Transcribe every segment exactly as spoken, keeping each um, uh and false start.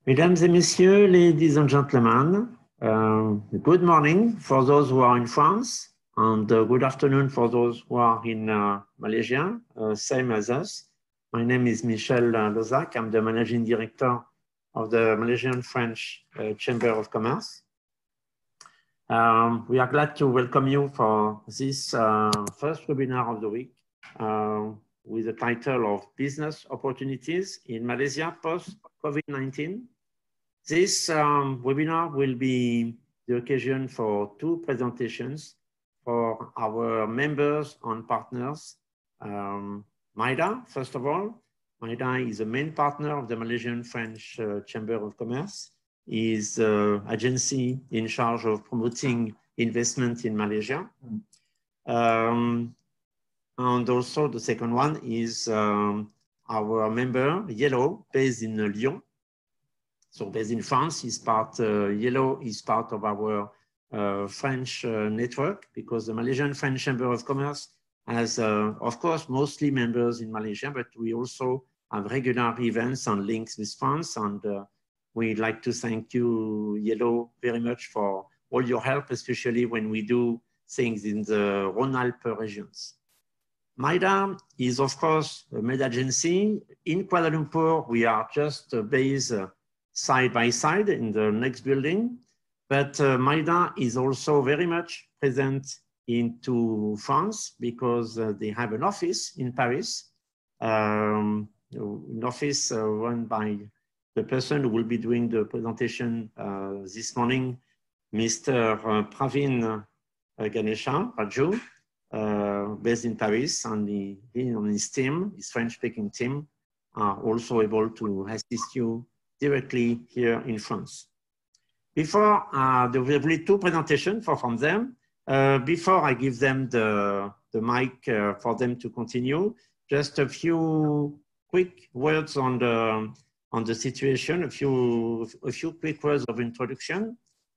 Mesdames et messieurs, ladies and gentlemen, uh, good morning for those who are in France, and uh, good afternoon for those who are in uh, Malaysia, uh, same as us. My name is Michel Lozac. I'm the Managing Director of the Malaysian French uh, Chamber of Commerce. Um, we are glad to welcome you for this uh, first webinar of the week uh, with the title of Business Opportunities in Malaysia post-COVID nineteen. This um, webinar will be the occasion for two presentations for our members and partners. Um, MIDA, first of all. MIDA is a main partner of the Malaysian French uh, Chamber of Commerce, is an uh, agency in charge of promoting investment in Malaysia. Um, and also the second one is um, our member, Yellow, based in Lyon. So based in France, is part, uh, Yellow is part of our uh, French uh, network, because the Malaysian French Chamber of Commerce has, uh, of course, mostly members in Malaysia, but we also have regular events and links with France. And uh, we'd like to thank you, Yellow, very much for all your help, especially when we do things in the Rhône-Alpes regions. MIDA is, of course, a med agency. In Kuala Lumpur, we are just uh, based uh, side by side in the next building, but uh, MIDA is also very much present into France, because uh, they have an office in Paris, um, an office uh, run by the person who will be doing the presentation uh, this morning, Mister Uh, Praveen uh, Ganesha Raju, uh, based in Paris, and he, he and his team, his French-speaking team, are also able to assist you directly here in France. Before, uh, there will be two presentations for from them. Uh, before I give them the, the mic uh, for them to continue, just a few quick words on the, on the situation, a few, a few quick words of introduction.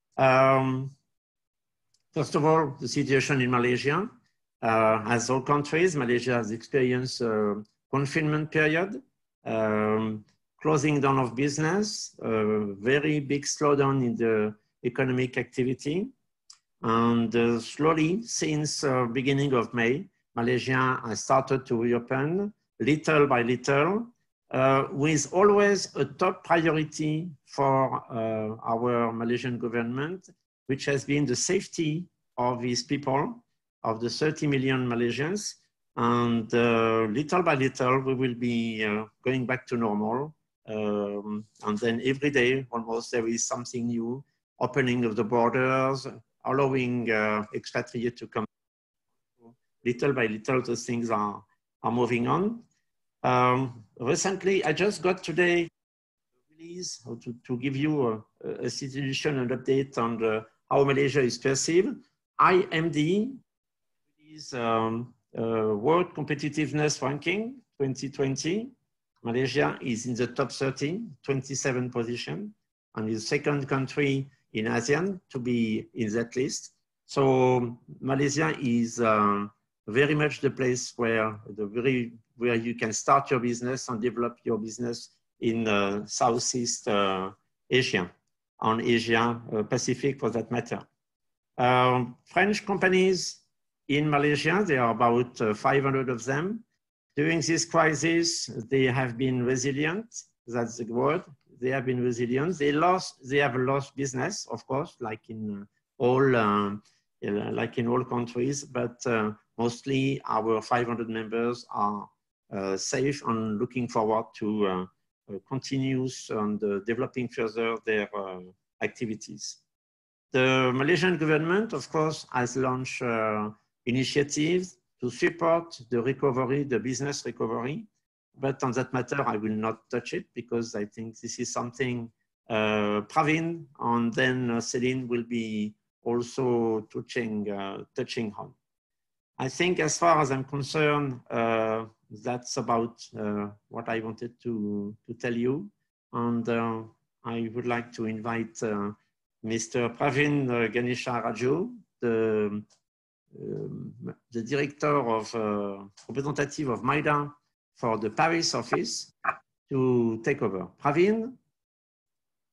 Um, first of all, the situation in Malaysia. Uh, as all countries, Malaysia has experienced a confinement period. Um, closing down of business, a very big slowdown in the economic activity. And uh, slowly, since uh, beginning of May, Malaysia has started to reopen little by little, uh, with always a top priority for uh, our Malaysian government, which has been the safety of its people, of the thirty million Malaysians. And uh, little by little, we will be uh, going back to normal. Um, and then every day, almost, there is something new, opening of the borders, allowing uh, expatriates to come. Little by little, those things are, are moving on. Um, recently, I just got today release to, to give you a, a situation and update on the, how Malaysia is perceived. I M D is um, uh, World Competitiveness Ranking twenty twenty. Malaysia is in the top thirty, twenty-seven position, and is the second country in ASEAN to be in that list. So Malaysia is uh, very much the place where the very where you can start your business and develop your business in uh, Southeast uh, Asia, and Asia uh, Pacific for that matter. Um, French companies in Malaysia, there are about uh, five hundred of them. During this crisis, they have been resilient. That's the word. They have been resilient. They lost. They have lost business, of course, like in all, uh, like in all countries. But uh, mostly, our five hundred members are uh, safe and looking forward to uh, continue and uh, developing further their uh, activities. The Malaysian government, of course, has launched uh, initiatives to support the recovery, the business recovery. But on that matter, I will not touch it, because I think this is something uh, Praveen and then uh, Celine will be also touching, uh, touching on. I think as far as I'm concerned, uh, that's about uh, what I wanted to, to tell you. And uh, I would like to invite uh, Mister Praveen Ganesha Raju, the Um, the director of uh, representative of MIDA for the Paris office, to take over. Praveen?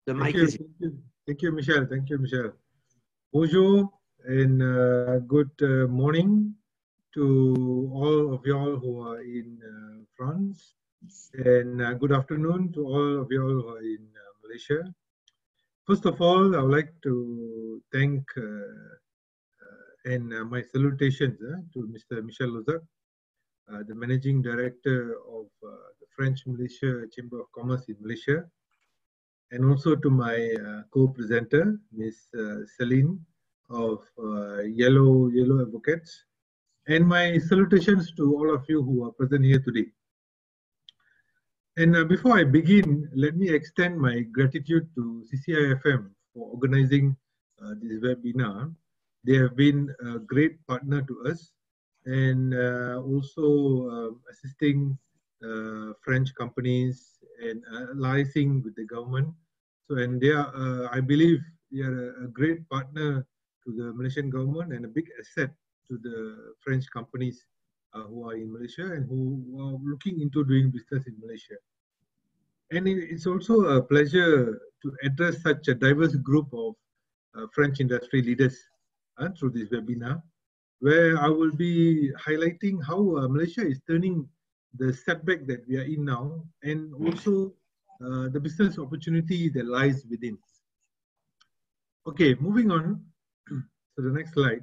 The Thank mic you, is thank you, thank you, Michelle. Thank you, Michelle. Bonjour and uh, good uh, morning to all of y'all who are in uh, France, and uh, good afternoon to all of y'all who are in uh, Malaysia. First of all, I would like to thank uh, uh, and uh, my salutations uh, to Mister Michel Lozak, uh, the Managing Director of uh, the French Malaysia Chamber of Commerce in Malaysia, and also to my uh, co-presenter, Miz Uh, Celine of uh, Yellow Yellow Advocates, and my salutations to all of you who are present here today. And uh, before I begin, let me extend my gratitude to C C I F M for organizing uh, this webinar. They have been a great partner to us, and uh, also uh, assisting uh, French companies and uh, liaising with the government. So, and they are, uh, I believe, they are a, a great partner to the Malaysian government and a big asset to the French companies uh, who are in Malaysia and who are looking into doing business in Malaysia. And it's also a pleasure to address such a diverse group of uh, French industry leaders uh, through this webinar, where I will be highlighting how uh, Malaysia is turning the setback that we are in now, and also uh, the business opportunity that lies within. Okay, moving on to the next slide.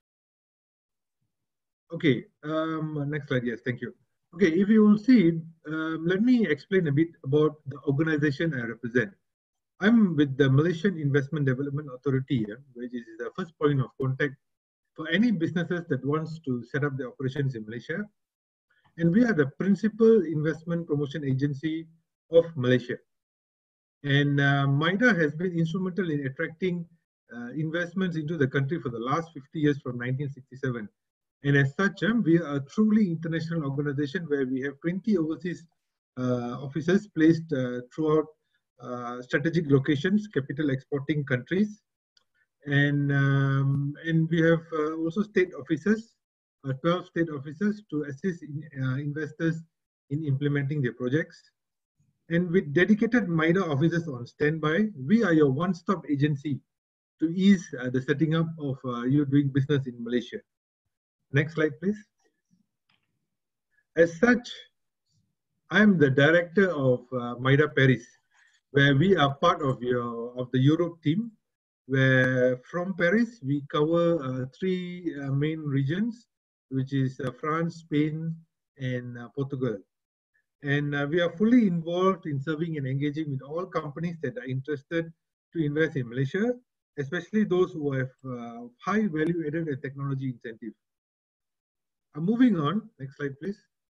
Okay, um, next slide, yes, thank you. Okay, if you will see, um, let me explain a bit about the organization I represent. I'm with the Malaysian Investment Development Authority, yeah, which is the first point of contact for any businesses that wants to set up their operations in Malaysia. And we are the principal investment promotion agency of Malaysia. And uh, MIDA has been instrumental in attracting uh, investments into the country for the last fifty years from nineteen sixty-seven. And as such, um, we are a truly international organization where we have twenty overseas uh, offices placed uh, throughout uh, strategic locations, capital exporting countries. And, um, and we have uh, also state offices, uh, twelve state offices to assist in, uh, investors in implementing their projects. And with dedicated MIDA officers on standby, we are your one-stop agency to ease uh, the setting up of uh, you doing business in Malaysia. Next slide, please. As such, I'm the director of uh, MIDA Paris, where we are part of your of the Europe team, where from Paris we cover uh, three uh, main regions, which is uh, France, Spain, and uh, Portugal. And uh, we are fully involved in serving and engaging with all companies that are interested to invest in Malaysia, especially those who have uh, high value added and technology incentive. Uh, moving on, next slide, please.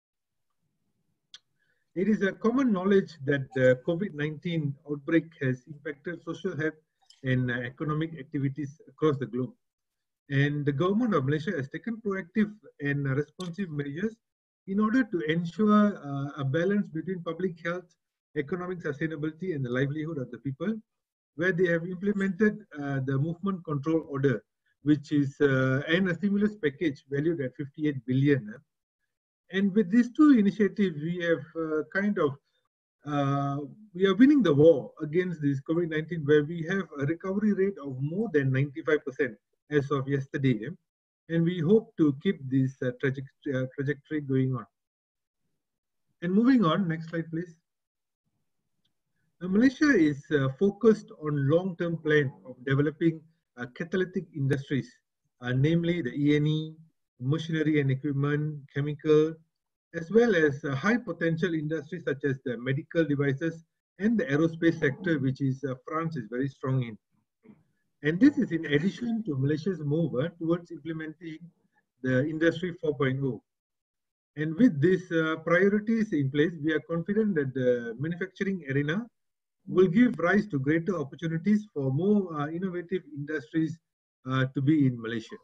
It is a common knowledge that the COVID nineteen outbreak has impacted social health and uh, economic activities across the globe. And the government of Malaysia has taken proactive and responsive measures in order to ensure uh, a balance between public health, economic sustainability, and the livelihood of the people, where they have implemented uh, the movement control order, which is uh, and a stimulus package valued at fifty-eight billion. And with these two initiatives, we have uh, kind of uh, we are winning the war against this COVID nineteen, where we have a recovery rate of more than ninety-five percent as of yesterday. And we hope to keep this uh, trajectory, uh, trajectory going on. And moving on, next slide, please. Now, Malaysia is uh, focused on long-term plan of developing uh, catalytic industries, uh, namely the E and E, machinery and equipment, chemical, as well as uh, high potential industries such as the medical devices and the aerospace sector, which is uh, France is very strong in. And this is in addition to Malaysia's move uh, towards implementing the Industry four point oh. And with these uh, priorities in place, we are confident that the manufacturing arena will give rise to greater opportunities for more uh, innovative industries uh, to be in Malaysia.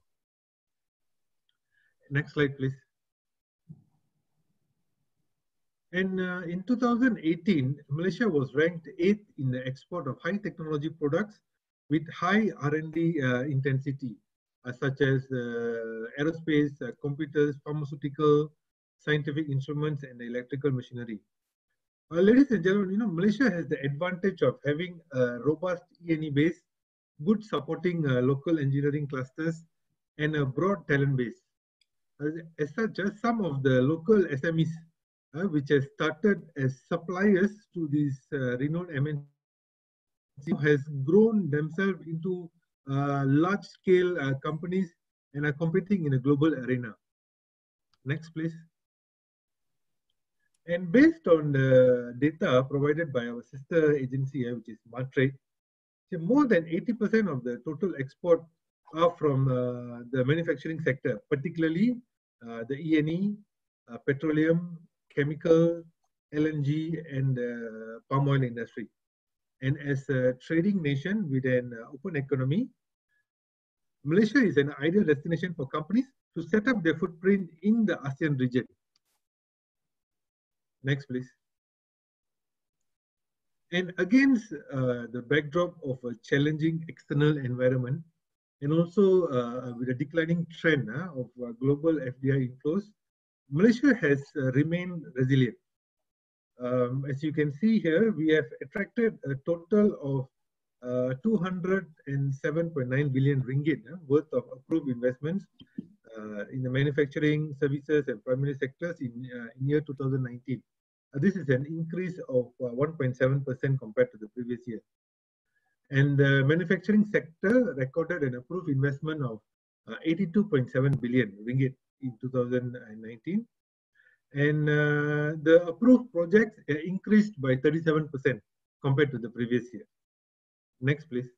Next slide, please. And uh, in two thousand eighteen, Malaysia was ranked eighth in the export of high technology products with high R and D uh, intensity, uh, such as uh, aerospace, uh, computers, pharmaceutical, scientific instruments, and electrical machinery. Uh, ladies and gentlemen, you know, Malaysia has the advantage of having a robust E and E base, good supporting uh, local engineering clusters, and a broad talent base. As, as such, just some of the local S M Es, uh, which has started as suppliers to these uh, renowned M N Cs, has grown themselves into uh, large-scale uh, companies and are competing in a global arena. Next, please. And based on the data provided by our sister agency, which is Martrade, more than eighty percent of the total export are from uh, the manufacturing sector, particularly uh, the E and E, uh, petroleum, chemical, L N G, and uh, palm oil industry. And as a trading nation with an uh, open economy, Malaysia is an ideal destination for companies to set up their footprint in the ASEAN region. Next, please. And against uh, the backdrop of a challenging external environment, and also uh, with a declining trend uh, of uh, global F D I inflows, Malaysia has uh, remained resilient. Um, as you can see here, we have attracted a total of uh, two hundred seven point nine billion ringgit uh, worth of approved investments uh, in the manufacturing, services, and primary sectors in, uh, in year two thousand nineteen. Uh, this is an increase of uh, one point seven percent compared to the previous year. And the manufacturing sector recorded an approved investment of uh, eighty-two point seven billion ringgit in two thousand nineteen. And uh, the approved projects uh, increased by thirty-seven percent compared to the previous year. Next, please.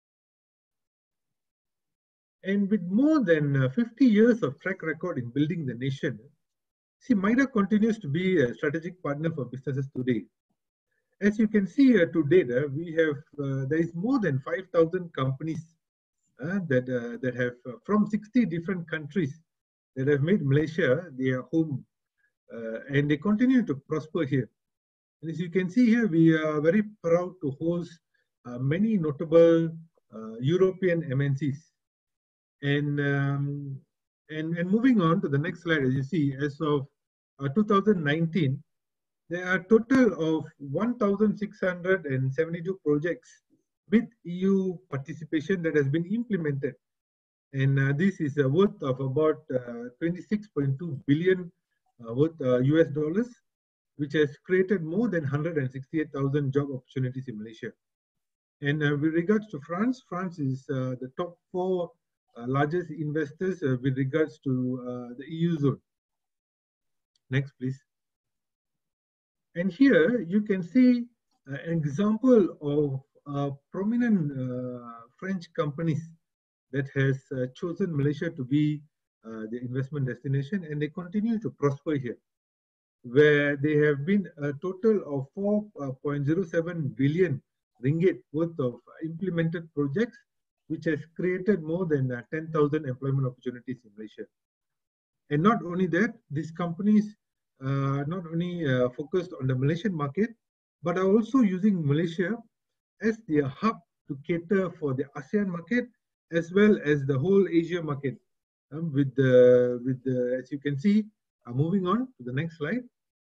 And with more than uh, fifty years of track record in building the nation, see, MIDA continues to be a strategic partner for businesses today. As you can see here to date, uh, we have uh, there is more than five thousand companies uh, that uh, that have uh, from sixty different countries that have made Malaysia their home, uh, and they continue to prosper here. And as you can see here, we are very proud to host uh, many notable uh, European M N Cs. And, um, and and moving on to the next slide, as you see, as of uh, two thousand nineteen. There are a total of one thousand six hundred seventy-two projects with E U participation that has been implemented. And uh, this is a worth of about uh, twenty-six point two billion uh, worth uh, U S dollars, which has created more than one hundred sixty-eight thousand job opportunities in Malaysia. And uh, with regards to France, France is uh, the top four uh, largest investors uh, with regards to uh, the E U zone. Next, please. And here you can see uh, an example of uh, prominent uh, French companies that has uh, chosen Malaysia to be uh, the investment destination, and they continue to prosper here, where they have been a total of four point zero seven billion ringgit worth of implemented projects, which has created more than uh, ten thousand employment opportunities in Malaysia. And not only that, these companies Uh, not only uh, focused on the Malaysian market, but are also using Malaysia as their hub to cater for the ASEAN market as well as the whole Asia market. Um, with the with the as you can see, uh, moving on to the next slide,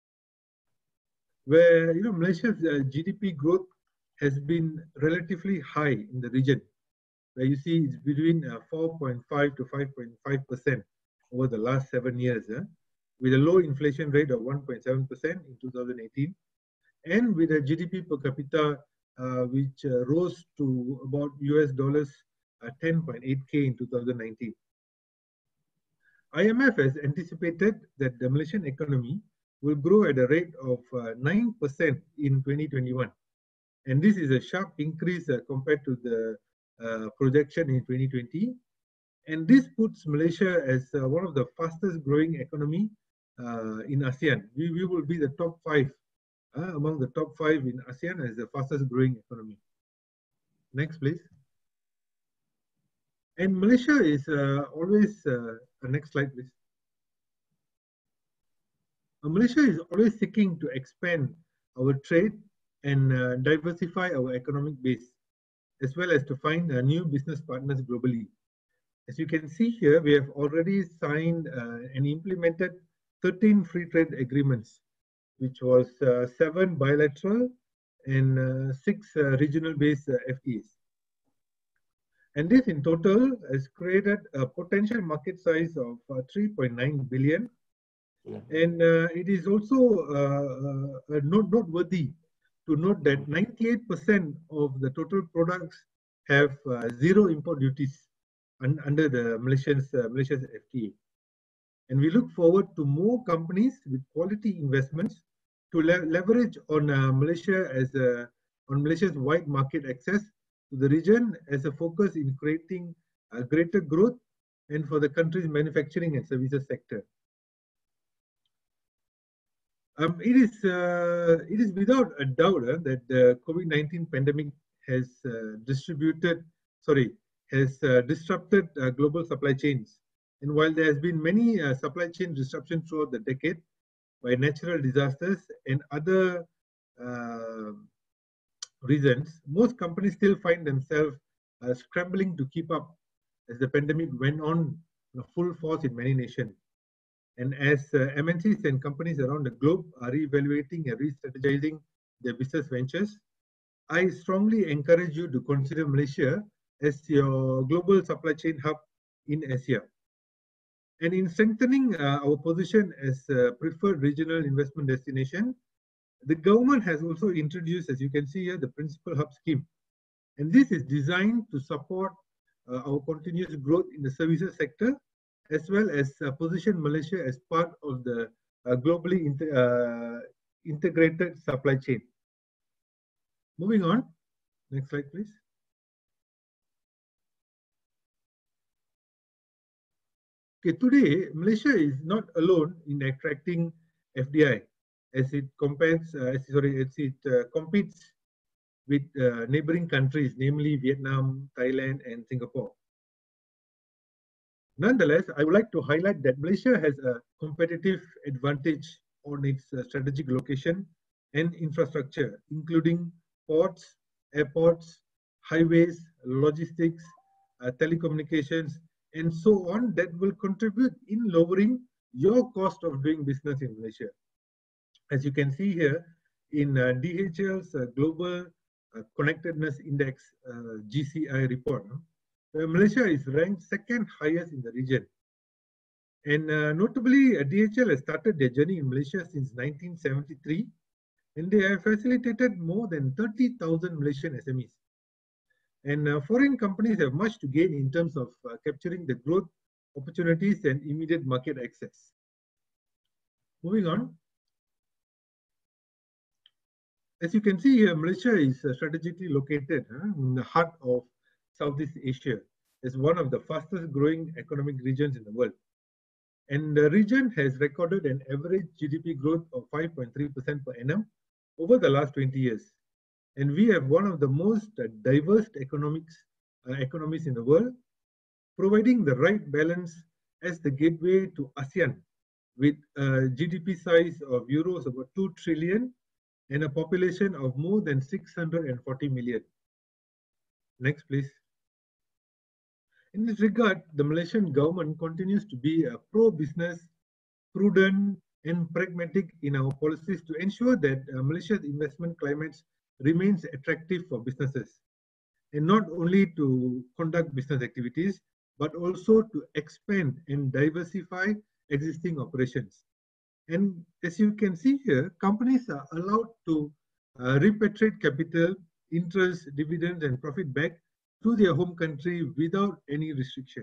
where you know Malaysia's uh, G D P growth has been relatively high in the region, where you see it's between uh, four point five to five point five percent over the last seven years. Uh, with a low inflation rate of one point seven percent in two thousand eighteen, and with a G D P per capita uh, which uh, rose to about U S dollars uh, ten point eight K in two thousand nineteen. I M F has anticipated that the Malaysian economy will grow at a rate of uh, nine percent in twenty twenty-one. And this is a sharp increase uh, compared to the uh, projection in twenty twenty. And this puts Malaysia as uh, one of the fastest growing economy Uh, in ASEAN. We, we will be the top five, uh, among the top five in ASEAN as the fastest growing economy. Next, please. And Malaysia is uh, always, uh, uh, next slide, please. Uh, Malaysia is always seeking to expand our trade and uh, diversify our economic base, as well as to find uh, new business partners globally. As you can see here, we have already signed uh, and implemented thirteen free trade agreements which was uh, seven bilateral and uh, six uh, regional-based uh, F T As. And this in total has created a potential market size of uh, three point nine billion. Yeah. And uh, it is also uh, uh, note noteworthy to note that ninety-eight percent of the total products have uh, zero import duties un under the Malaysia's, uh, Malaysia's F T A. And we look forward to more companies with quality investments to le leverage on uh, Malaysia as a, on Malaysia's wide market access to the region as a focus in creating a greater growth and for the country's manufacturing and services sector. Um, it is uh, it is without a doubt uh, that the COVID nineteen pandemic has uh, distributed, sorry, has uh, disrupted uh, global supply chains. And while there has been many uh, supply chain disruptions throughout the decade by natural disasters and other uh, reasons, most companies still find themselves uh, scrambling to keep up as the pandemic went on in full force in many nations. And as uh, M N Cs and companies around the globe are re-evaluating and re-strategizing their business ventures, I strongly encourage you to consider Malaysia as your global supply chain hub in Asia. And in strengthening uh, our position as a preferred regional investment destination, the government has also introduced, as you can see here, the Principal Hub Scheme. And this is designed to support uh, our continuous growth in the services sector, as well as uh, position Malaysia as part of the uh, globally inter uh, integrated supply chain. Moving on, next slide, please. Okay, today, Malaysia is not alone in attracting F D I as it compares, uh, as, sorry, as it uh, competes with uh, neighboring countries, namely Vietnam, Thailand, and Singapore. Nonetheless, I would like to highlight that Malaysia has a competitive advantage on its uh, strategic location and infrastructure, including ports, airports, highways, logistics, uh, telecommunications, and so on, that will contribute in lowering your cost of doing business in Malaysia. As you can see here, in uh, D H L's uh, Global uh, Connectedness Index uh, G C I report, uh, Malaysia is ranked second highest in the region. And uh, notably, uh, D H L has started their journey in Malaysia since nineteen seventy-three, and they have facilitated more than thirty thousand Malaysian S M Es. And uh, foreign companies have much to gain in terms of uh, capturing the growth opportunities and immediate market access. Moving on. As you can see here, Malaysia is uh, strategically located uh, in the heart of Southeast Asia as one of the fastest growing economic regions in the world. And the region has recorded an average G D P growth of five point three percent per annum over the last twenty years. And we have one of the most uh, diverse economics, uh, economies in the world, providing the right balance as the gateway to ASEAN with a G D P size of euros over two trillion and a population of more than six hundred forty million. Next, please. In this regard, the Malaysian government continues to be a pro-business, prudent, and pragmatic in our policies to ensure that uh, Malaysia's investment climate remains attractive for businesses, and not only to conduct business activities, but also to expand and diversify existing operations. And as you can see here, companies are allowed to uh, repatriate capital, interest, dividends, and profit back to their home country without any restriction.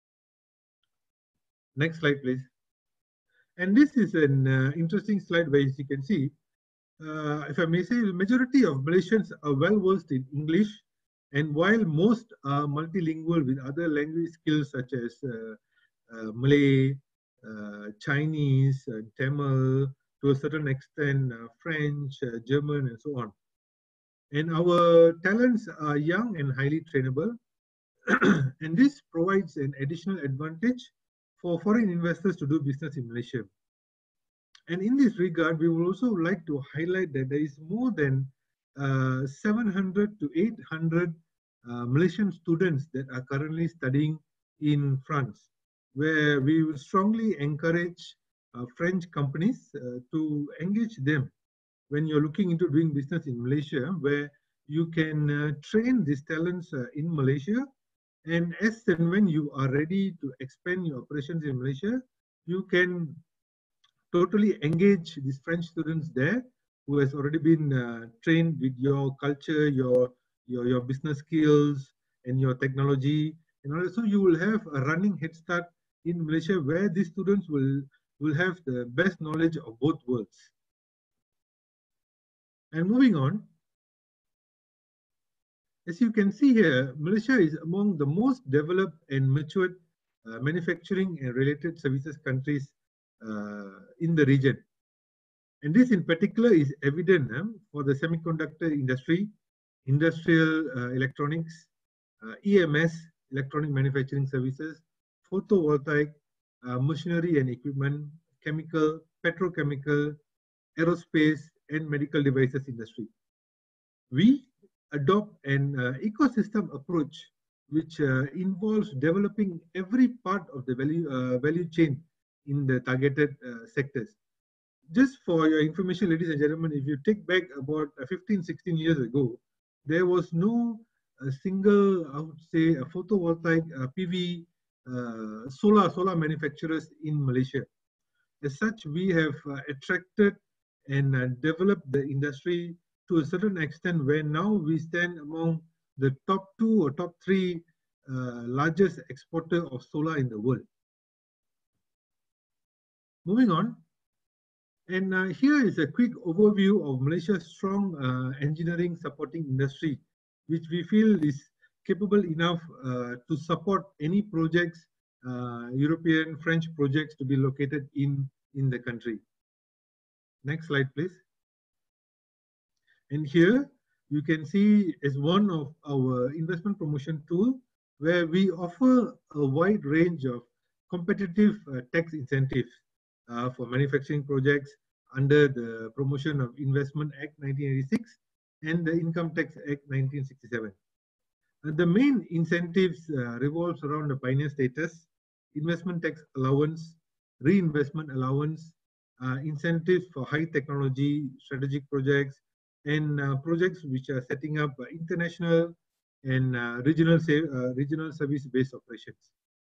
Next slide, please. And this is an uh, interesting slide where, as you can see, uh, if I may say, the majority of Malaysians are well versed in English, and while most are multilingual with other language skills such as uh, uh, Malay, uh, Chinese, uh, Tamil, to a certain extent, uh, French, uh, German, and so on. And our talents are young and highly trainable, and this provides an additional advantage for foreign investors to do business in Malaysia. And in this regard, we would also like to highlight that there is more than uh, seven hundred to eight hundred uh, Malaysian students that are currently studying in France, where we will strongly encourage uh, French companies uh, to engage them when you're looking into doing business in Malaysia, where you can uh, train these talents uh, in Malaysia, and as and when you are ready to expand your operations in Malaysia, you can totally engage these French students there who has already been uh, trained with your culture, your, your, your business skills, and your technology. And also you will have a running head start in Malaysia where these students will, will have the best knowledge of both worlds. And moving on, as you can see here, Malaysia is among the most developed and matured uh, manufacturing and related services countries uh, in the region. And this in particular is evident uh, for the semiconductor industry, industrial uh, electronics, uh, E M S, electronic manufacturing services, photovoltaic, uh, machinery and equipment, chemical, petrochemical, aerospace, and medical devices industry. We adopt an uh, ecosystem approach which uh, involves developing every part of the value, uh, value chain in the targeted uh, sectors. Just for your information, ladies and gentlemen, if you take back about fifteen, sixteen years ago, there was no a single, I would say, a photovoltaic, uh, P V, uh, solar, solar manufacturers in Malaysia. As such, we have uh, attracted and uh, developed the industry to a certain extent where now we stand among the top two or top three uh, largest exporter of solar in the world. Moving on. And uh, here is a quick overview of Malaysia's strong uh, engineering supporting industry, which we feel is capable enough uh, to support any projects, uh, European, French projects to be located in, in the country. Next slide, please. And here you can see as one of our investment promotion tool, where we offer a wide range of competitive uh, tax incentives uh, for manufacturing projects under the Promotion of Investment Act nineteen eighty-six and the Income Tax Act nineteen sixty-seven. Uh, the main incentives uh, revolves around the pioneer status, investment tax allowance, reinvestment allowance, uh, incentives for high technology strategic projects, and uh, projects which are setting up uh, international and uh, regional, uh, regional service-based operations.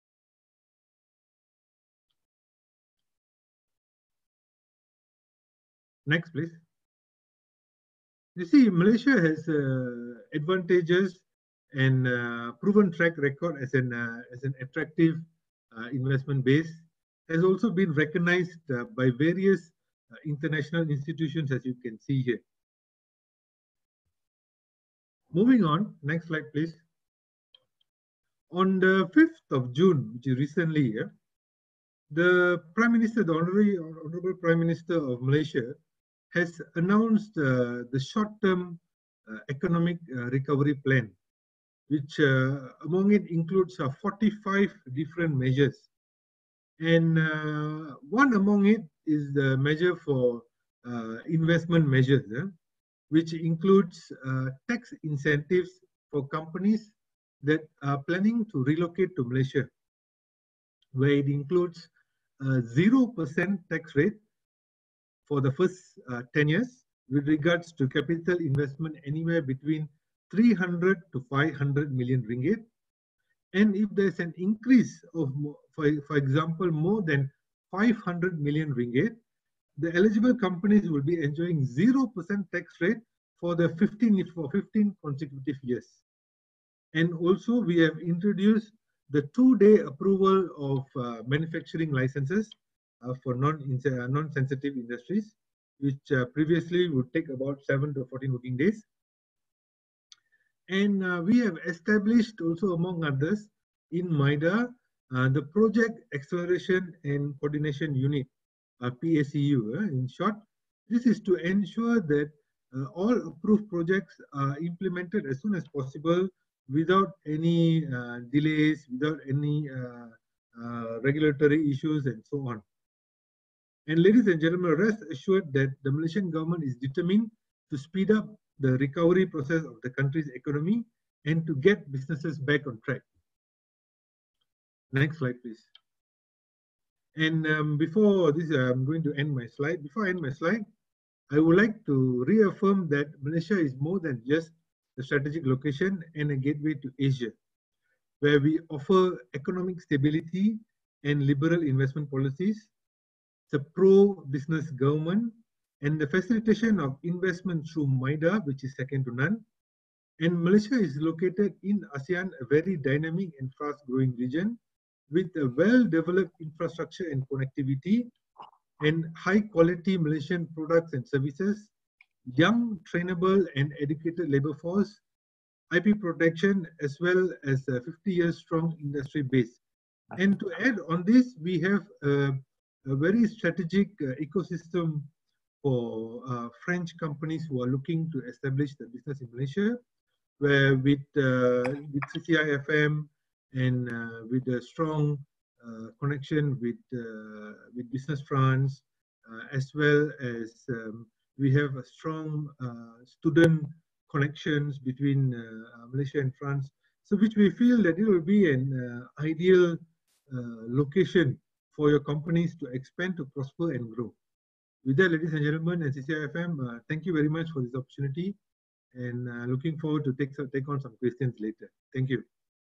Next, please. You see, Malaysia has uh, advantages and uh, proven track record as an, uh, as an attractive uh, investment base, has also been recognized uh, by various uh, international institutions, as you can see here. Moving on, next slide, please. On the fifth of June, which is recently here, the Prime Minister, the Honorary, Honorable Prime Minister of Malaysia, has announced uh, the short-term uh, economic uh, recovery plan, which uh, among it includes uh, forty-five different measures. And uh, one among it is the measure for uh, investment measures, eh, which includes uh, tax incentives for companies that are planning to relocate to Malaysia, where it includes a zero percent tax rate for the first uh, ten years with regards to capital investment anywhere between three hundred to five hundred million ringgit. And if there's an increase of, for, for example, more than five hundred million ringgit, the eligible companies will be enjoying zero percent tax rate for the fifteen, for fifteen consecutive years. And also we have introduced the two-day approval of uh, manufacturing licenses uh, for non, uh, non-sensitive industries, which uh, previously would take about seven to fourteen working days. And uh, we have established also, among others, in MIDA, uh, the Project Acceleration and Coordination Unit, uh, P A C U uh, in short. This is to ensure that uh, all approved projects are implemented as soon as possible without any uh, delays, without any uh, uh, regulatory issues and so on. And ladies and gentlemen, rest assured that the Malaysian government is determined to speed up the recovery process of the country's economy and to get businesses back on track. Next slide, please. And um, before this, I'm going to end my slide. Before I end my slide, I would like to reaffirm that Malaysia is more than just a strategic location and a gateway to Asia, where we offer economic stability and liberal investment policies. It's a pro-business government and the facilitation of investment through MIDA, which is second to none. And Malaysia is located in ASEAN, a very dynamic and fast-growing region with a well-developed infrastructure and connectivity and high-quality Malaysian products and services, young, trainable, and educated labor force, I P protection, as well as a fifty years strong industry base. And to add on this, we have a, a very strategic uh, ecosystem for uh, French companies who are looking to establish the business in Malaysia, where with, uh, with C C I F M and uh, with a strong uh, connection with, uh, with Business France, uh, as well as um, we have a strong uh, student connections between uh, Malaysia and France, so which we feel that it will be an uh, ideal uh, location for your companies to expand, to prosper and grow. With that, ladies and gentlemen, and C C I F M, uh, thank you very much for this opportunity, and uh, looking forward to take, take on some questions later. Thank you.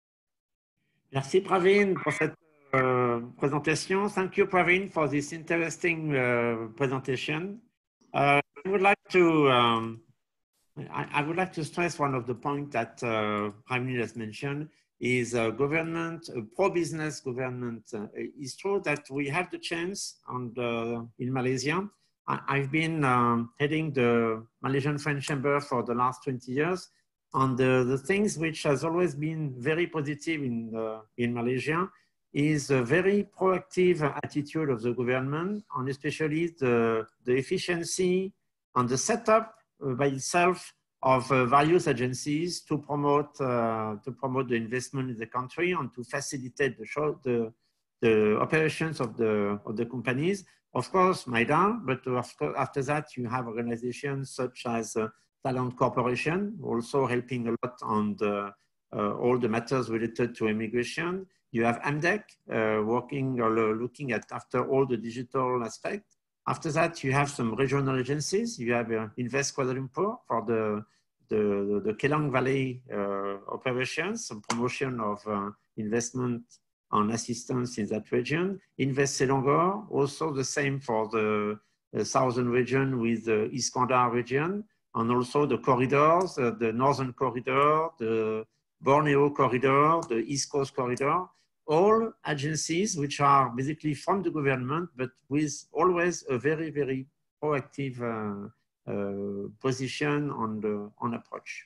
Merci Praveen pour cette uh, présentation. Thank you Praveen for this interesting uh, presentation. Uh, I would like to um, I, I would like to stress one of the points that uh, Praveen has mentioned is uh, government, uh, pro-business government. Uh, it's true that we have the chance on the, in Malaysia. I, I've been um, heading the Malaysian French Chamber for the last twenty years. And the, the things which has always been very positive in, the, in Malaysia is a very proactive attitude of the government, and especially the, the efficiency and the setup uh, by itself of uh, various agencies to promote, uh, to promote the investment in the country and to facilitate the, show, the, the operations of the, of the companies. Of course, MIDA, but of course, after that, you have organizations such as uh, Talent Corporation, also helping a lot on the, uh, all the matters related to immigration. You have AMDEC, uh, working or looking at after all the digital aspect. After that, you have some regional agencies. You have uh, Invest Kuala Lumpur for the, the, the Kelang Valley uh, operations, some promotion of uh, investment and assistance in that region. Invest Selangor, also the same for the, the southern region with the Iskandar region. And also the corridors, uh, the Northern Corridor, the Borneo Corridor, the East Coast Corridor, all agencies which are basically from the government, but with always a very, very proactive uh, uh, position on the on approach.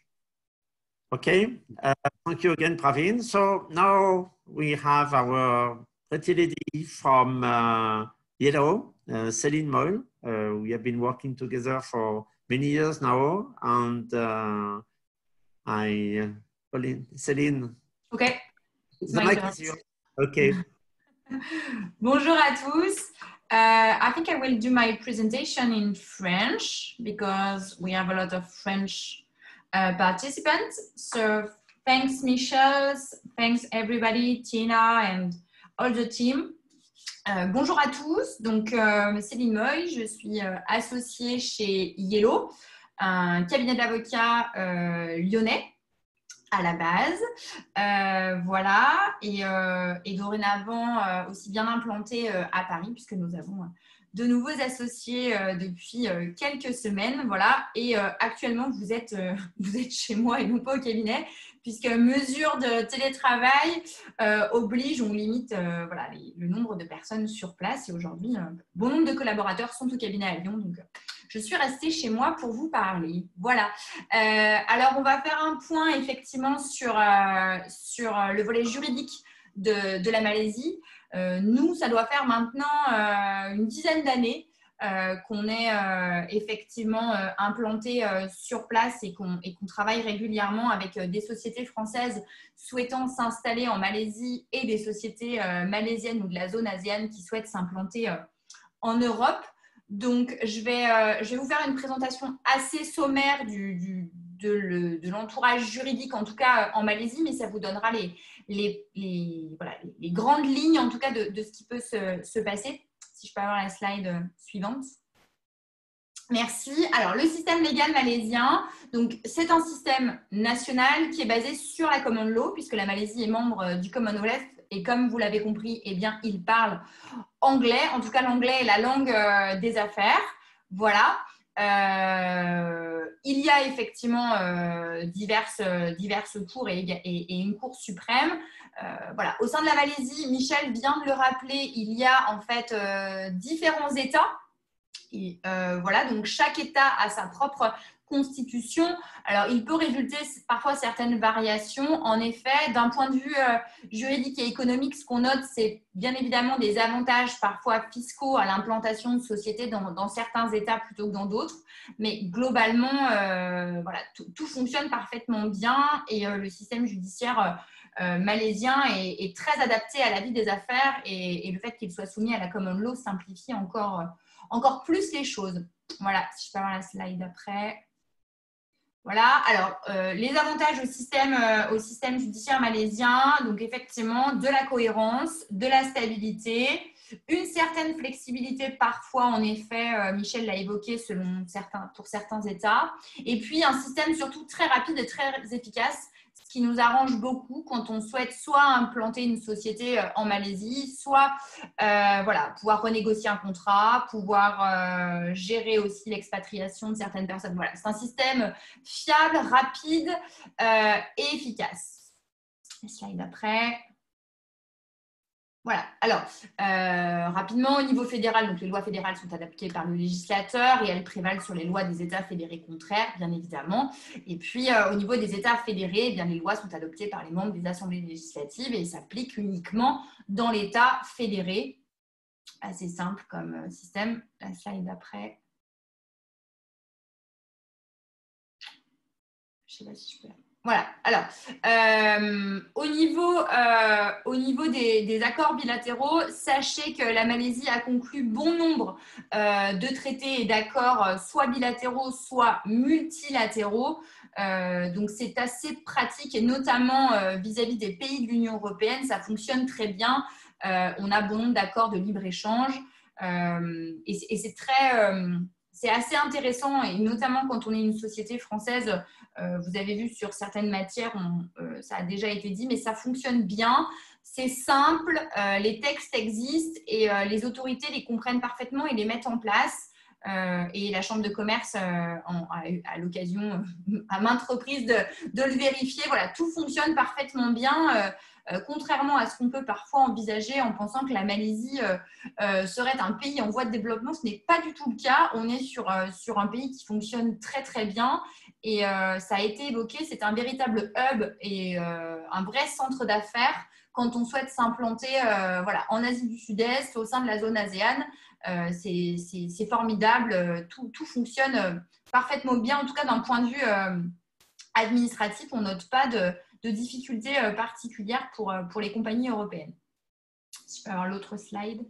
Okay, uh, thank you again, Praveen. So now we have our pretty lady from uh, Yellow, uh, Céline Moyle. Uh, we have been working together for many years now, and uh, I, uh, Céline. Okay. The mic is yours. Okay. Bonjour à tous. Uh, I think I will do my presentation in French because we have a lot of French uh, participants. So thanks, Michel. Thanks, everybody, Tina, and all the team. Euh, bonjour à tous, donc euh, Céline Moyle, je suis euh, associée chez Yellow, un cabinet d'avocats euh, lyonnais à la base, euh, voilà, et, euh, et dorénavant euh, aussi bien implanté euh, à Paris puisque nous avons de nouveaux associés euh, depuis euh, quelques semaines, voilà, et euh, actuellement vous êtes, euh, vous êtes chez moi et non pas au cabinet, puisque mesure de télétravail euh, oblige, on limite euh, voilà, les, le nombre de personnes sur place, et aujourd'hui, euh, bon nombre de collaborateurs sont au cabinet à Lyon, donc euh, je suis restée chez moi pour vous parler. Voilà. Euh, alors, on va faire un point effectivement sur, euh, sur le volet juridique de, de la Malaisie. Euh, nous, ça doit faire maintenant euh, une dizaine d'années euh, qu'on est euh, effectivement euh, implanté euh, sur place et qu'on et qu'on travaille régulièrement avec euh, des sociétés françaises souhaitant s'installer en Malaisie et des sociétés euh, malaisiennes ou de la zone asienne qui souhaitent s'implanter euh, en Europe. Donc, je vais, euh, je vais vous faire une présentation assez sommaire du, du, de l'entourage juridique, en tout cas en Malaisie, mais ça vous donnera les, les, les, voilà, les grandes lignes, en tout cas, de, de ce qui peut se, se passer. Si je peux avoir la slide suivante. Merci. Alors, le système légal malaisien, donc c'est un système national qui est basé sur la common law, puisque la Malaisie est membre du Commonwealth, et comme vous l'avez compris, eh bien, il parle anglais. En tout cas, l'anglais est la langue euh, des affaires. Voilà. Euh, il y a effectivement euh, diverses, diverses cours et, et, et une cour suprême. Euh, voilà. Au sein de la Malaisie, Michel vient de le rappeler, il y a en fait euh, différents États. Et, euh, voilà, donc chaque État a sa propre constitution. Alors, il peut résulter parfois certaines variations. En effet, d'un point de vue euh, juridique et économique, ce qu'on note, c'est bien évidemment des avantages parfois fiscaux à l'implantation de sociétés dans, dans certains États plutôt que dans d'autres. Mais globalement, euh, voilà, tout, tout fonctionne parfaitement bien et euh, le système judiciaire euh, malaisien est, est très adapté à la vie des affaires et, et le fait qu'il soit soumis à la common law simplifie encore, euh, encore plus les choses. Voilà, si je peux avoir la slide d'après. Voilà, alors euh, les avantages au système, euh, au système judiciaire malaisien, donc effectivement de la cohérence, de la stabilité, une certaine flexibilité parfois, en effet, euh, Michel l'a évoqué selon certains, pour certains États, et puis un système surtout très rapide et très efficace, ce qui nous arrange beaucoup quand on souhaite soit implanter une société en Malaisie, soit euh, voilà, pouvoir renégocier un contrat, pouvoir euh, gérer aussi l'expatriation de certaines personnes. Voilà, c'est un système fiable, rapide euh, et efficace. Slide d'après. Voilà, alors euh, rapidement au niveau fédéral, donc les lois fédérales sont adaptées par le législateur et elles prévalent sur les lois des États fédérés contraires, bien évidemment. Et puis euh, au niveau des États fédérés, eh bien, les lois sont adoptées par les membres des assemblées législatives et s'appliquent uniquement dans l'État fédéré. Assez simple comme système. La slide d'après. Je ne sais pas si je peux... Voilà, alors, euh, au niveau, euh, au niveau des, des accords bilatéraux, sachez que la Malaisie a conclu bon nombre euh, de traités et d'accords, soit bilatéraux, soit multilatéraux. Euh, donc, c'est assez pratique et notamment euh, vis-à-vis des pays de l'Union européenne, ça fonctionne très bien. Euh, on a bon nombre d'accords de libre-échange euh, et, et c'est très... Euh, c'est assez intéressant et notamment quand on est une société française, euh, vous avez vu sur certaines matières, on, euh, ça a déjà été dit, mais ça fonctionne bien, c'est simple, euh, les textes existent et euh, les autorités les comprennent parfaitement et les mettent en place. Euh, et la Chambre de commerce euh, en, a eu à l'occasion à maintes reprises de, de le vérifier. Voilà, tout fonctionne parfaitement bien. Euh, Euh, contrairement à ce qu'on peut parfois envisager en pensant que la Malaisie euh, euh, serait un pays en voie de développement, ce n'est pas du tout le cas. On est sur, euh, sur un pays qui fonctionne très très bien et euh, ça a été évoqué, c'est un véritable hub et euh, un vrai centre d'affaires quand on souhaite s'implanter euh, voilà, en Asie du Sud-Est, au sein de la zone ASEAN. Euh, c'est formidable, tout, tout fonctionne parfaitement bien, en tout cas d'un point de vue euh, administratif, on ne note pas de de difficultés particulières pour, pour les compagnies européennes. Si je peux avoir l'autre slide.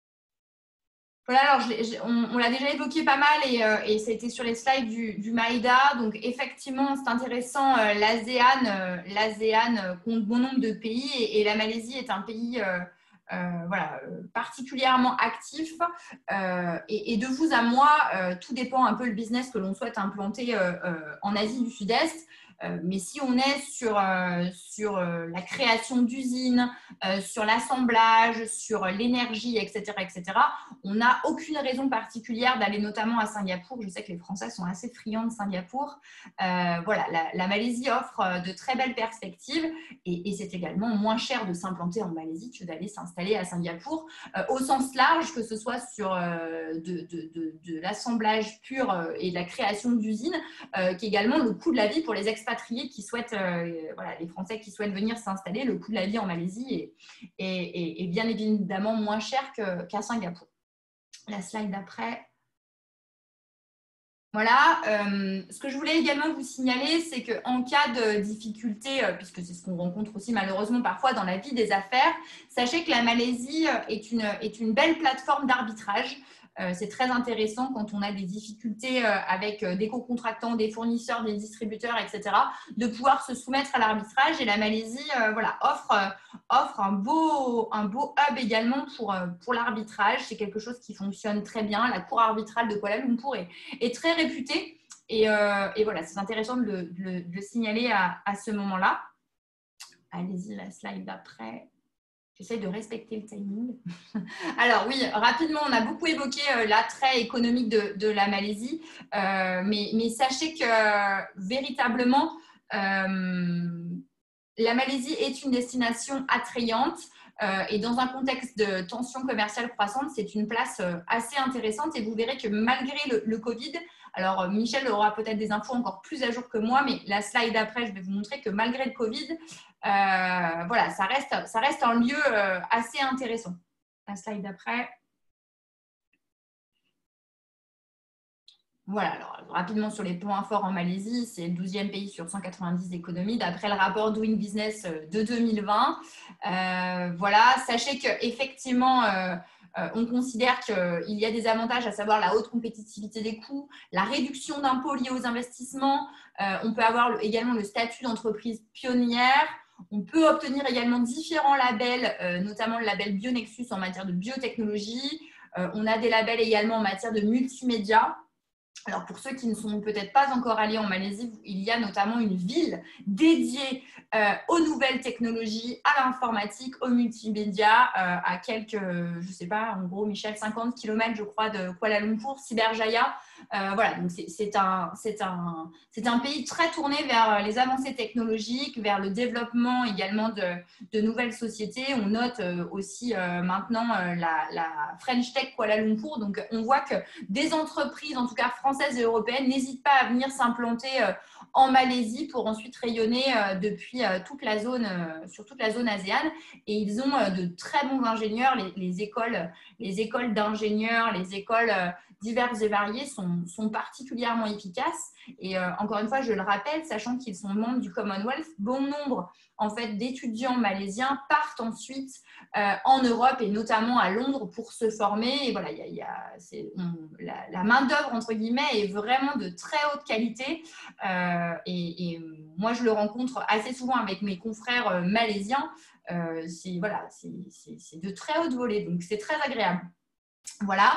Voilà, alors je, je, on, on l'a déjà évoqué pas mal et, euh, et ça a été sur les slides du, du Maïda. Donc effectivement, c'est intéressant, euh, l'ASEAN euh, l'ASEAN compte bon nombre de pays et, et la Malaisie est un pays euh, euh, voilà, particulièrement actif. Euh, et, et de vous à moi, euh, tout dépend un peu le business que l'on souhaite implanter euh, euh, en Asie du Sud-Est. Euh, mais si on est sur, euh, sur euh, la création d'usines, euh, sur l'assemblage, sur l'énergie, et cetera, et cetera, on n'a aucune raison particulière d'aller notamment à Singapour. Je sais que les Français sont assez friands de Singapour. Euh, voilà, la, la Malaisie offre de très belles perspectives et, et c'est également moins cher de s'implanter en Malaisie que d'aller s'installer à Singapour, euh, au sens large, que ce soit sur euh, de, de, de, de l'assemblage pur euh, et de la création d'usines, euh, qu'également le coût de la vie pour les expatriés qui souhaitent, euh, voilà, les Français qui souhaitent venir s'installer, le coût de la vie en Malaisie est, est, est, est bien évidemment moins cher qu'à Singapour. La slide d'après. Voilà, euh, ce que je voulais également vous signaler, c'est qu'en cas de difficulté, euh, puisque c'est ce qu'on rencontre aussi malheureusement parfois dans la vie des affaires, sachez que la Malaisie est une, est une belle plateforme d'arbitrage. Euh, c'est très intéressant quand on a des difficultés euh, avec euh, des co-contractants, des fournisseurs, des distributeurs, et cetera, de pouvoir se soumettre à l'arbitrage. Et la Malaisie euh, voilà, offre, euh, offre un, beau, un beau hub également pour, euh, pour l'arbitrage. C'est quelque chose qui fonctionne très bien. La cour arbitrale de Kuala Lumpur est, est très réputée. Et, euh, et voilà, c'est intéressant de le, de le, de le signaler à, à ce moment-là. Allez-y, la slide d'après. J'essaie de respecter le timing. Alors oui, rapidement, on a beaucoup évoqué euh, l'attrait économique de, de la Malaisie, euh, mais, mais sachez que euh, véritablement, euh, la Malaisie est une destination attrayante euh, et dans un contexte de tension commerciale croissante, c'est une place euh, assez intéressante et vous verrez que malgré le, le Covid, alors Michel aura peut-être des infos encore plus à jour que moi, mais la slide d'après, je vais vous montrer que malgré le Covid, euh, voilà, ça reste, ça reste un lieu euh, assez intéressant. La slide d'après. Voilà, alors rapidement sur les points forts en Malaisie, c'est le douzième pays sur cent quatre-vingt-dix économies d'après le rapport Doing Business de deux mille vingt. Euh, voilà, sachez qu'effectivement, euh, euh, on considère qu'il y a des avantages, à savoir la haute compétitivité des coûts, la réduction d'impôts liés aux investissements. Euh, on peut avoir le, également le statut d'entreprise pionnière. On peut obtenir également différents labels, euh, notamment le label Bionexus en matière de biotechnologie. Euh, on a des labels également en matière de multimédia. Alors, pour ceux qui ne sont peut-être pas encore allés en Malaisie, il y a notamment une ville dédiée euh, aux nouvelles technologies, à l'informatique, aux multimédia, euh, à quelques, je ne sais pas, en gros, Michel, cinquante kilomètres, je crois, de Kuala Lumpur, Cyberjaya. Euh, voilà, donc c'est un, un, un pays très tourné vers les avancées technologiques, vers le développement également de, de nouvelles sociétés. On note euh, aussi euh, maintenant euh, la, la French Tech Kuala Lumpur. Donc, on voit que des entreprises, en tout cas françaises et européennes, n'hésitent pas à venir s'implanter euh, en Malaisie pour ensuite rayonner euh, depuis euh, toute la zone, euh, sur toute la zone ASEAN. Et ils ont euh, de très bons ingénieurs. Les, les écoles, les écoles d'ingénieurs, les écoles euh, diverses et variées sont, sont particulièrement efficaces. Et euh, encore une fois, je le rappelle, sachant qu'ils sont membres du Commonwealth, bon nombre en fait, d'étudiants malaisiens partent ensuite euh, en Europe et notamment à Londres pour se former. Et voilà, y a, y a, on, la, la main-d'œuvre, entre guillemets, est vraiment de très haute qualité. Euh, et, et moi, je le rencontre assez souvent avec mes confrères euh, malaisiens. Euh, c'est voilà, c'est de très haute volée, donc c'est très agréable. Voilà,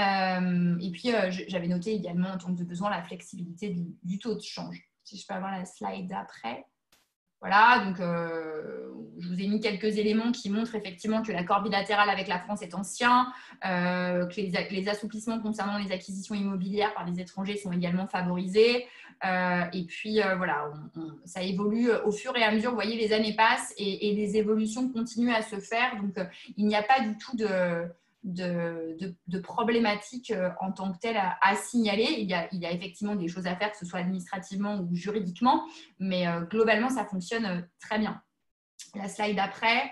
euh, et puis euh, j'avais noté également en tant que de besoin la flexibilité du, du taux de change. Si je peux avoir la slide d'après. Voilà, donc euh, je vous ai mis quelques éléments qui montrent effectivement que l'accord bilatéral avec la France est ancien, euh, que les, les assouplissements concernant les acquisitions immobilières par les étrangers sont également favorisés. Euh, et puis euh, voilà, on, on, ça évolue au fur et à mesure. Vous voyez, les années passent et, et les évolutions continuent à se faire. Donc euh, il n'y a pas du tout de... De, de, de problématiques en tant que telles à, à signaler. Il y, a, il y a effectivement des choses à faire, que ce soit administrativement ou juridiquement, mais euh, globalement, ça fonctionne euh, très bien. La slide d'après.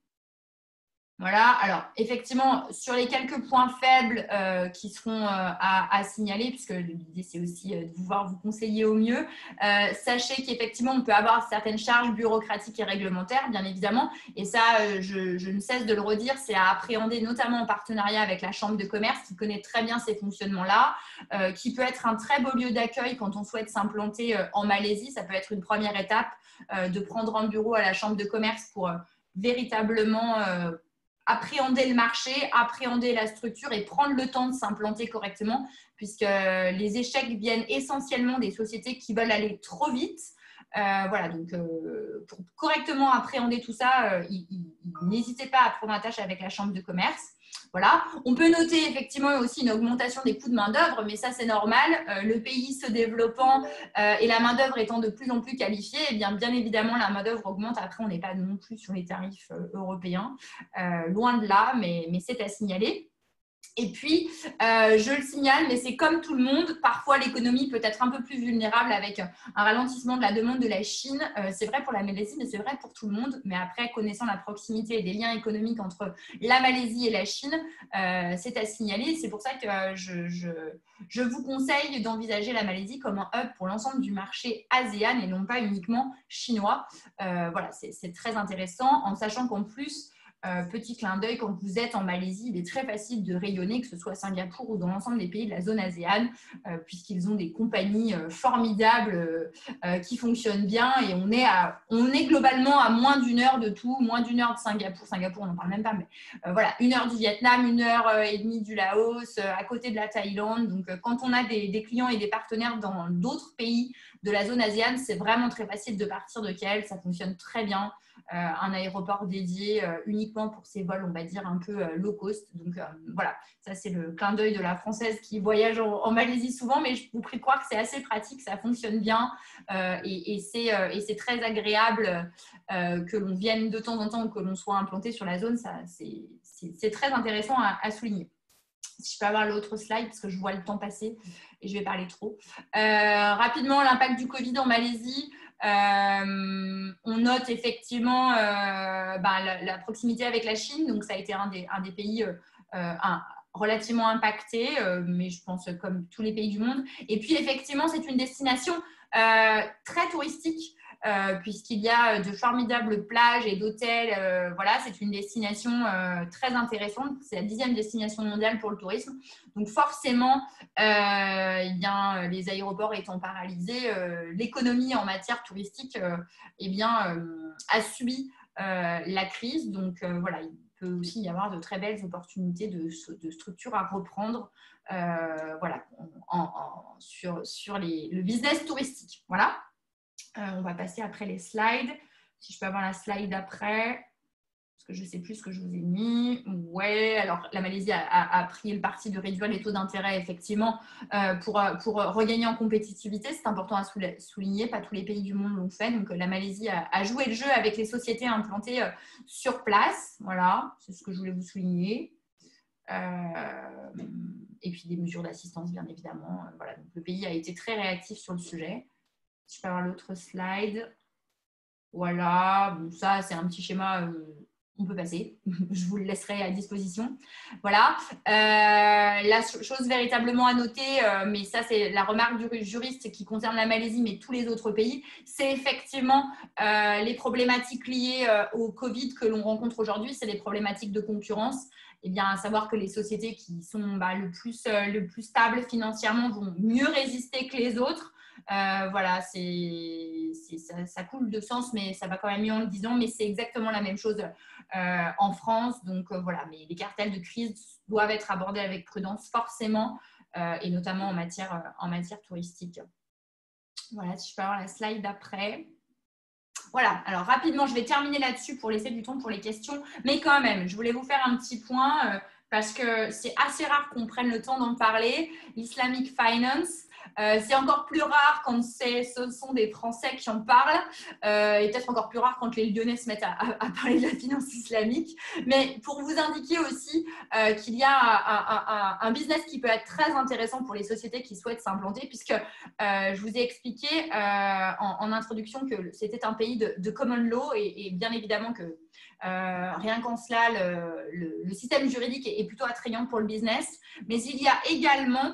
Voilà, alors effectivement, sur les quelques points faibles euh, qui seront euh, à, à signaler, puisque l'idée c'est aussi euh, de pouvoir vous conseiller au mieux, euh, sachez qu'effectivement on peut avoir certaines charges bureaucratiques et réglementaires, bien évidemment, et ça euh, je, je ne cesse de le redire, c'est à appréhender notamment en partenariat avec la Chambre de commerce qui connaît très bien ces fonctionnements-là, euh, qui peut être un très beau lieu d'accueil quand on souhaite s'implanter euh, en Malaisie. Ça peut être une première étape euh, de prendre un bureau à la Chambre de commerce pour euh, véritablement... Euh, appréhender le marché, appréhender la structure et prendre le temps de s'implanter correctement, puisque les échecs viennent essentiellement des sociétés qui veulent aller trop vite. Euh, voilà, donc euh, pour correctement appréhender tout ça, euh, n'hésitez pas à prendre attache avec la Chambre de commerce. Voilà. On peut noter effectivement aussi une augmentation des coûts de main-d'œuvre, mais ça c'est normal. Euh, le pays se développant euh, et la main-d'œuvre étant de plus en plus qualifiée, eh bien, bien évidemment la main-d'œuvre augmente. Après, on n'est pas non plus sur les tarifs euh, européens, euh, loin de là, mais, mais c'est à signaler. Et puis, euh, je le signale, mais c'est comme tout le monde, parfois l'économie peut être un peu plus vulnérable avec un ralentissement de la demande de la Chine. Euh, c'est vrai pour la Malaisie, mais c'est vrai pour tout le monde. Mais après, connaissant la proximité et des liens économiques entre la Malaisie et la Chine, euh, c'est à signaler. C'est pour ça que euh, je, je, je vous conseille d'envisager la Malaisie comme un hub pour l'ensemble du marché ASEAN et non pas uniquement chinois. Euh, voilà, c'est très intéressant, en sachant qu'en plus, Euh, petit clin d'œil, quand vous êtes en Malaisie, il est très facile de rayonner, que ce soit à Singapour ou dans l'ensemble des pays de la zone ASEAN, euh, puisqu'ils ont des compagnies euh, formidables euh, euh, qui fonctionnent bien et on est, à, on est globalement à moins d'une heure de tout, moins d'une heure de Singapour. Singapour, on n'en parle même pas, mais euh, voilà, une heure du Vietnam, une heure euh, et demie du Laos, euh, à côté de la Thaïlande. Donc, euh, quand on a des, des clients et des partenaires dans d'autres pays de la zone ASEAN, c'est vraiment très facile de partir de K L, ça fonctionne très bien. Euh, un aéroport dédié euh, uniquement pour ces vols, on va dire, un peu euh, low cost. Donc euh, voilà, ça c'est le clin d'œil de la Française qui voyage en, en Malaisie souvent, mais je vous prie de croire que c'est assez pratique, ça fonctionne bien euh, et, et c'est euh, très agréable euh, que l'on vienne de temps en temps ou que l'on soit implanté sur la zone, c'est très intéressant à, à souligner. Si je peux avoir l'autre slide, parce que je vois le temps passer et je vais parler trop. Euh, rapidement, l'impact du Covid en Malaisie. Euh, on note effectivement euh, bah, la, la proximité avec la Chine. Donc, ça a été un des, un des pays euh, un, relativement impactés, euh, mais je pense comme tous les pays du monde. Et puis, effectivement, c'est une destination euh, très touristique. Euh, puisqu'il y a de formidables plages et d'hôtels. Euh, voilà, c'est une destination euh, très intéressante. C'est la dixième destination mondiale pour le tourisme. Donc forcément, euh, eh bien, les aéroports étant paralysés, euh, l'économie en matière touristique euh, eh bien, euh, a subi euh, la crise. Donc euh, voilà, il peut aussi y avoir de très belles opportunités de, de structures à reprendre euh, voilà, en, en, sur, sur les, le business touristique. Voilà. Euh, on va passer après les slides. Si je peux avoir la slide après, parce que je ne sais plus ce que je vous ai mis. Ouais, alors la Malaisie a, a, a pris le parti de réduire les taux d'intérêt, effectivement, euh, pour, pour regagner en compétitivité. C'est important à souligner, pas tous les pays du monde l'ont fait. Donc la Malaisie a, a joué le jeu avec les sociétés implantées euh, sur place. Voilà, c'est ce que je voulais vous souligner. Euh, et puis des mesures d'assistance, bien évidemment. Voilà, donc le pays a été très réactif sur le sujet. Je peux avoir l'autre slide. Voilà, bon, ça c'est un petit schéma, euh, on peut passer. Je vous le laisserai à disposition. Voilà. Euh, la chose véritablement à noter, euh, mais ça c'est la remarque du juriste qui concerne la Malaisie, mais tous les autres pays, c'est effectivement euh, les problématiques liées euh, au Covid que l'on rencontre aujourd'hui, c'est les problématiques de concurrence. Eh bien, à savoir que les sociétés qui sont bah, le, plus, euh, le plus stables financièrement vont mieux résister que les autres. Euh, voilà, c'est, ça, ça coule de sens, mais ça va quand même mieux en le disant, mais c'est exactement la même chose euh, en France. Donc euh, voilà, mais les cartels de crise doivent être abordés avec prudence, forcément, euh, et notamment en matière, euh, en matière touristique. Voilà, si je peux avoir la slide d'après. Voilà, alors rapidement, je vais terminer là-dessus pour laisser du temps pour les questions, mais quand même, je voulais vous faire un petit point euh, parce que c'est assez rare qu'on prenne le temps d'en parler. Islamic Finance, euh, c'est encore plus rare quand ce sont des Français qui en parlent euh, et peut-être encore plus rare quand les Lyonnais se mettent à, à, à parler de la finance islamique. Mais pour vous indiquer aussi euh, qu'il y a un, un, un business qui peut être très intéressant pour les sociétés qui souhaitent s'implanter, puisque euh, je vous ai expliqué euh, en, en introduction que c'était un pays de, de common law et, et bien évidemment que Euh, rien qu'en cela, le, le, le système juridique est, est plutôt attrayant pour le business. Mais il y a également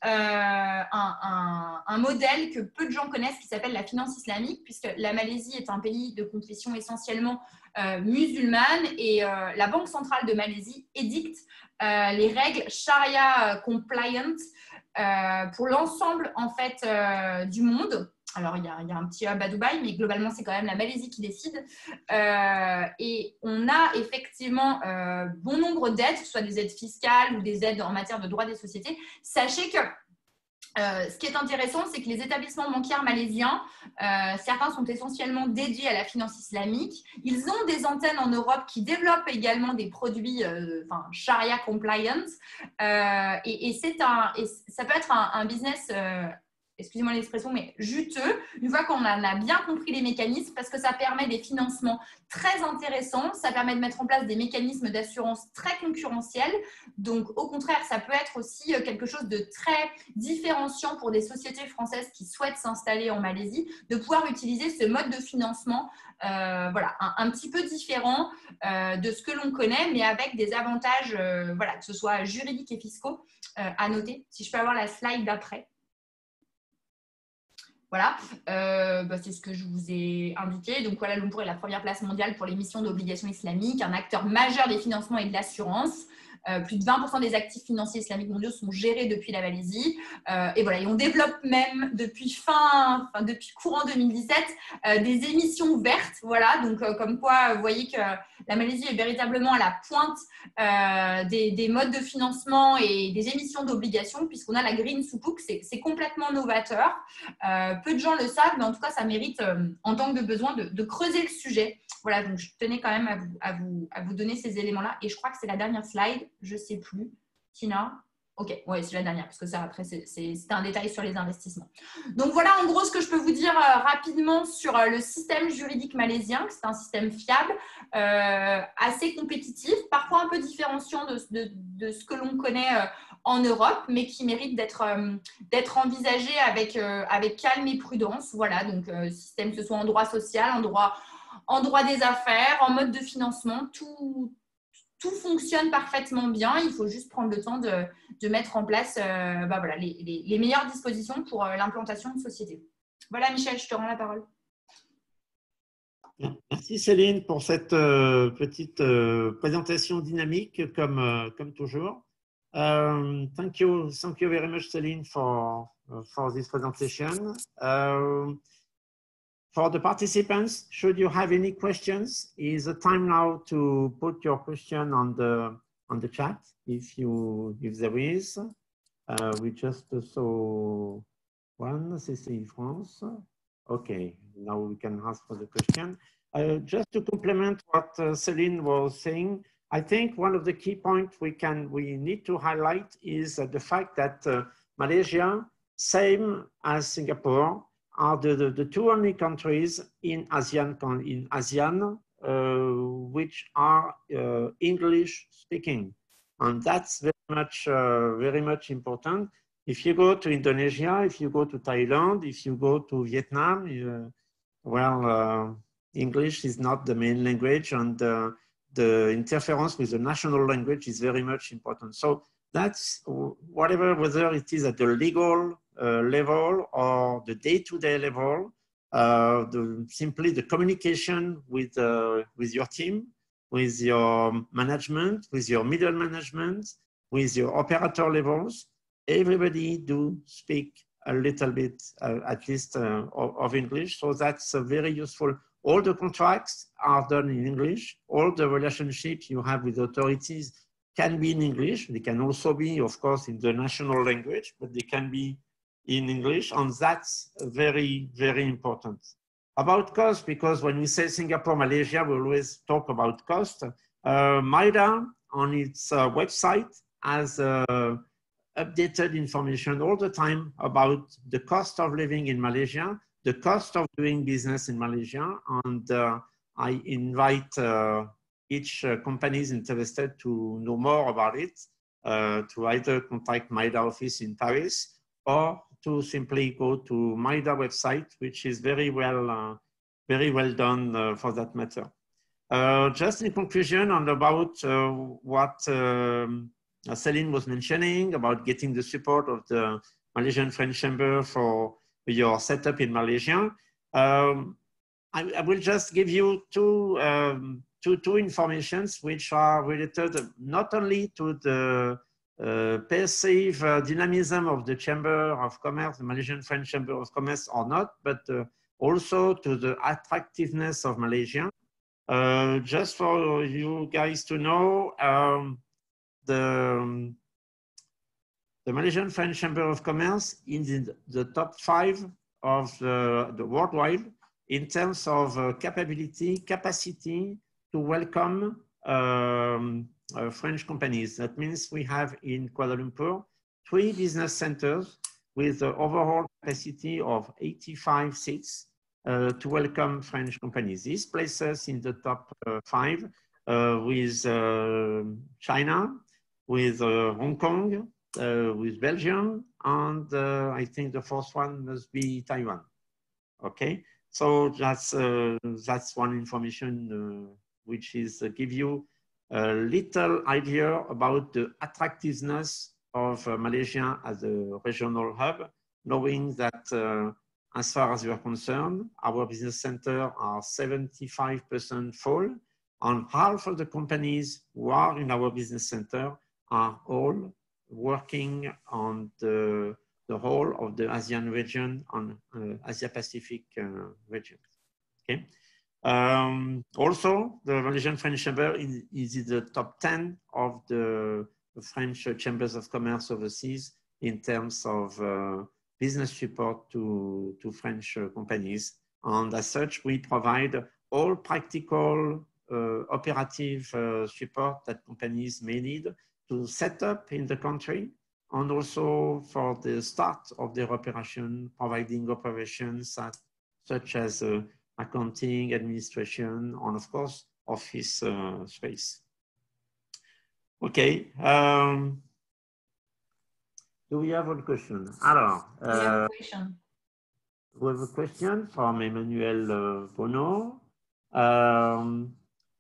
euh, un, un, un modèle que peu de gens connaissent qui s'appelle la finance islamique, puisque la Malaisie est un pays de confession essentiellement euh, musulmane et euh, la Banque centrale de Malaisie édicte euh, les règles Sharia compliant euh, pour l'ensemble en fait euh, du monde. Alors, il y, a, il y a un petit hub à Dubaï, mais globalement, c'est quand même la Malaisie qui décide. Euh, et on a effectivement euh, bon nombre d'aides, que ce soit des aides fiscales ou des aides en matière de droit des sociétés. Sachez que euh, ce qui est intéressant, c'est que les établissements bancaires malaisiens, euh, certains sont essentiellement dédiés à la finance islamique. Ils ont des antennes en Europe qui développent également des produits euh, enfin, Sharia compliant. Euh, et, et, c'est un, et ça peut être un, un business... Euh, excusez-moi l'expression, mais juteux, une fois qu'on en a bien compris les mécanismes, parce que ça permet des financements très intéressants, ça permet de mettre en place des mécanismes d'assurance très concurrentiels. Donc, au contraire, ça peut être aussi quelque chose de très différenciant pour des sociétés françaises qui souhaitent s'installer en Malaisie, de pouvoir utiliser ce mode de financement, euh, voilà, un, un petit peu différent euh, de ce que l'on connaît, mais avec des avantages, euh, voilà, que ce soit juridiques et fiscaux, euh, à noter. Si je peux avoir la slide d'après. Voilà, euh, bah, c'est ce que je vous ai indiqué. Donc, Kuala Lumpur est la première place mondiale pour l'émission d'obligations islamiques, un acteur majeur des financements et de l'assurance. Euh, plus de vingt pour cent des actifs financiers islamiques mondiaux sont gérés depuis la Malaisie. Euh, et voilà, et on développe même depuis fin, enfin, depuis courant deux mille dix-sept euh, des émissions vertes. Voilà, donc euh, comme quoi, vous voyez que la Malaisie est véritablement à la pointe euh, des, des modes de financement et des émissions d'obligations, puisqu'on a la Green Sukuk, c'est complètement novateur. Euh, peu de gens le savent, mais en tout cas, ça mérite, euh, en tant que de besoin, de, de creuser le sujet. Voilà, donc je tenais quand même à vous, à vous, à vous donner ces éléments-là. Et je crois que c'est la dernière slide, je ne sais plus. Tina? Ok, ouais, c'est la dernière, parce que ça, après, c'est un détail sur les investissements. Donc voilà, en gros, ce que je peux vous dire euh, rapidement sur euh, le système juridique malaisien, c'est un système fiable, euh, assez compétitif, parfois un peu différenciant de, de, de ce que l'on connaît euh, en Europe, mais qui mérite d'être euh, d'être envisagé avec, euh, avec calme et prudence. Voilà, donc euh, système, que ce soit en droit social, en droit, en droit des affaires, en mode de financement, tout, tout fonctionne parfaitement bien. Il faut juste prendre le temps de, de mettre en place euh, bah voilà, les, les, les meilleures dispositions pour euh, l'implantation de société. Voilà, Michel, je te rends la parole. Merci Céline pour cette euh, petite euh, présentation dynamique comme, euh, comme toujours. Um, thank you, thank you very much, Céline, for, uh, for this presentation. Um, For the participants, should you have any questions, is the time now to put your question on the on the chat. If you if there is, uh, we just saw one. C C I France. Okay, now we can ask for the question. Uh, just to complement what uh, Céline was saying, I think one of the key points we can we need to highlight is uh, the fact that uh, Malaysia, same as Singapore, are the, the, the two only countries in ASEAN, in ASEAN uh, which are uh, English speaking. And that's very much, uh, very much important. If you go to Indonesia, if you go to Thailand, if you go to Vietnam, uh, well, uh, English is not the main language, and uh, the interference with the national language is very much important. So that's whatever, whether it is at the legal uh, level or the day-to-day level, uh, the, simply the communication with, uh, with your team, with your management, with your middle management, with your operator levels, everybody do speak a little bit, uh, at least uh, of, of English. So that's uh, very useful. All the contracts are done in English. All the relationships you have with authorities can be in English. They can also be, of course, in the national language, but they can be in English. And that's very, very important. About cost, because when we say Singapore, Malaysia, we always talk about cost. Uh, MIDA on its uh, website has uh, updated information all the time about the cost of living in Malaysia, the cost of doing business in Malaysia, and uh, I invite uh, each uh, companies interested to know more about it, uh, to either contact MIDA office in Paris or to simply go to MIDA website, which is very well, uh, very well done uh, for that matter. Uh, just in conclusion on about uh, what um, Céline was mentioning about getting the support of the Malaysian French Chamber for your setup in Malaysia. Um, I, I will just give you two, um, two, two informations which are related not only to the uh, perceived uh, dynamism of the Chamber of Commerce, the Malaysian French Chamber of Commerce or not, but uh, also to the attractiveness of Malaysia. Uh, just for you guys to know, um, the, um, the Malaysian French Chamber of Commerce is in the top five of the, the worldwide in terms of uh, capability, capacity to welcome um, uh, French companies. That means we have in Kuala Lumpur three business centers with the overall capacity of eighty-five seats uh, to welcome French companies. This places in the top uh, five uh, with uh, China, with uh, Hong Kong, uh, with Belgium, and uh, I think the fourth one must be Taiwan. Okay, so that's uh, that's one information uh, which is uh, give you a little idea about the attractiveness of uh, Malaysia as a regional hub, knowing that uh, as far as you're concerned. Our business center are seventy-five percent full, and half of the companies who are in our business center are all working on the, the whole of the ASEAN region, on uh, Asia Pacific uh, region. Okay. Um, also, the Malaysian French Chamber is, is in the top ten of the French chambers of commerce overseas in terms of uh, business support to, to French uh, companies. And as such, we provide all practical uh, operative uh, support that companies may need to set up in the country, and also for the start of their operation, providing operations at, such as uh, accounting, administration, and of course, office uh, space. Okay. Um, do we have a question? Alors, we have a uh, question. We have a question from Emmanuel uh, Bono. Um,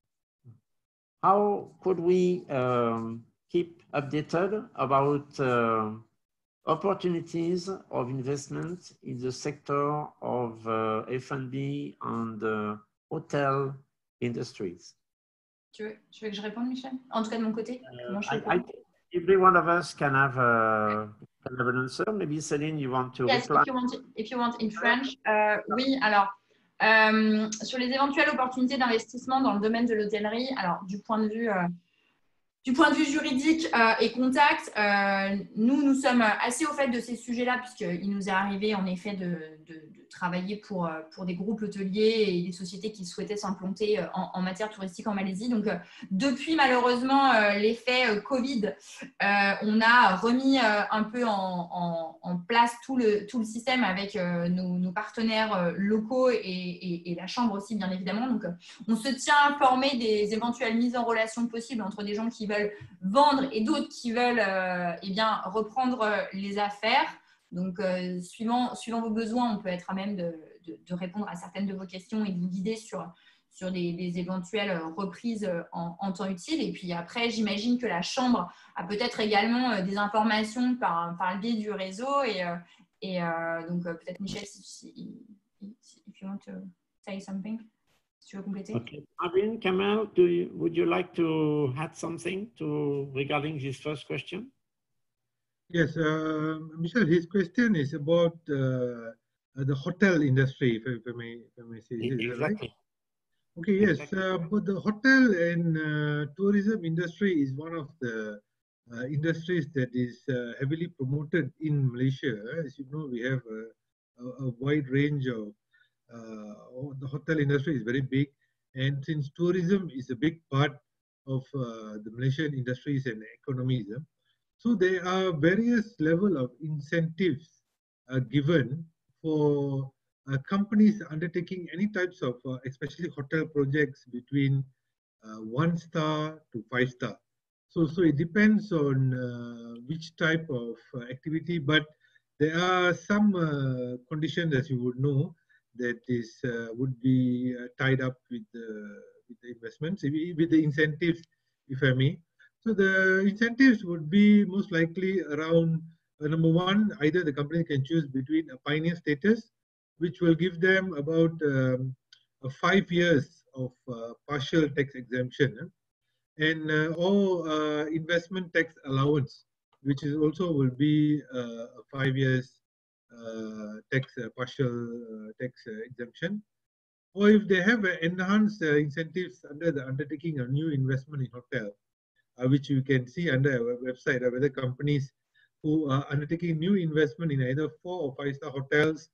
how could we um, keep updated about uh, opportunities of investment in the sector of uh, F and B and uh, hotel industries? Tu veux, tu veux que je réponde, Michel? En tout cas, de mon côté, comment je I, réponds? I think every one of us can have, a, can have an answer. Maybe Céline, you want to Yes, reply? if you want, if you want in French. Euh, oui, alors, euh, sur les éventuelles opportunités d'investissement dans le domaine de l'hôtellerie, alors du point de vue, euh, du point de vue juridique euh, et contact, euh, nous, nous sommes assez au fait de ces sujets-là, puisqu'il nous est arrivé en effet de, de, de travailler pour, pour des groupes hôteliers et des sociétés qui souhaitaient s'implanter en, en matière touristique en Malaisie. Donc, euh, depuis malheureusement euh, l'effet euh, Covid, euh, on a remis euh, un peu en, en, en place tout le, tout le système avec euh, nos, nos partenaires euh, locaux et, et, et la Chambre aussi, bien évidemment. Donc, euh, on se tient informé des éventuelles mises en relation possibles entre des gens qui veulent vendre et d'autres qui veulent euh, eh bien, reprendre les affaires. Donc, euh, suivant, suivant vos besoins, on peut être à même de, de, de répondre à certaines de vos questions et de vous guider sur, sur des, des éventuelles reprises en, en temps utile. Et puis après, j'imagine que la Chambre a peut-être également des informations par, par le biais du réseau. Et, et euh, donc, peut-être Michel, si, si, si, if you want to say something. Tu veux compléter? Okay. Marvin, Kamal, do you, would you like to add something to regarding this first question? Yes, uh, Michel, his question is about uh, the hotel industry, if, if, I, may, if I may say. Is Exactly. that right? Okay, yes, Exactly. uh, but the hotel and uh, tourism industry is one of the uh, industries that is uh, heavily promoted in Malaysia. As you know, we have a, a, a wide range of Uh, the hotel industry is very big, and since tourism is a big part of uh, the Malaysian industries and economies, uh, so there are various level of incentives uh, given for uh, companies undertaking any types of, uh, especially hotel projects between uh, one star to five star. So, so it depends on uh, which type of uh, activity, but there are some uh, conditions, as you would know, that is uh, would be uh, tied up with the, with the investments, with the incentives, if I may. So the incentives would be most likely around, uh, number one, either the company can choose between a pioneer status, which will give them about um, uh, five years of uh, partial tax exemption, eh? and uh, or uh, investment tax allowance, which is also will be uh, five years Uh, tax uh, partial uh, tax uh, exemption, or if they have uh, enhanced uh, incentives under the undertaking a new investment in hotel, uh, which you can see under our website, uh, whether companies who are undertaking new investment in either four or five star hotels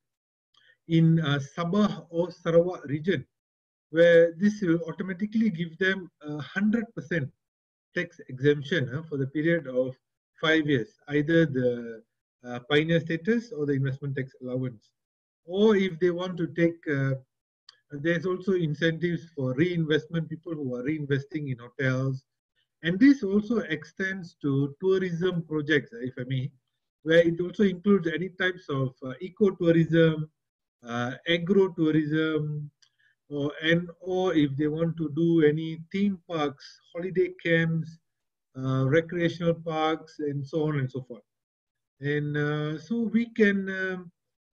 in uh, Sabah or Sarawak region, where this will automatically give them a hundred percent tax exemption uh, for the period of five years, either the Uh, pioneer status or the investment tax allowance. Or if they want to take, uh, there's also incentives for reinvestment, people who are reinvesting in hotels. And this also extends to tourism projects, if I may, where it also includes any types of uh, eco-tourism, uh, agro-tourism, or, and, or if they want to do any theme parks, holiday camps, uh, recreational parks, and so on and so forth. And uh, so we can uh,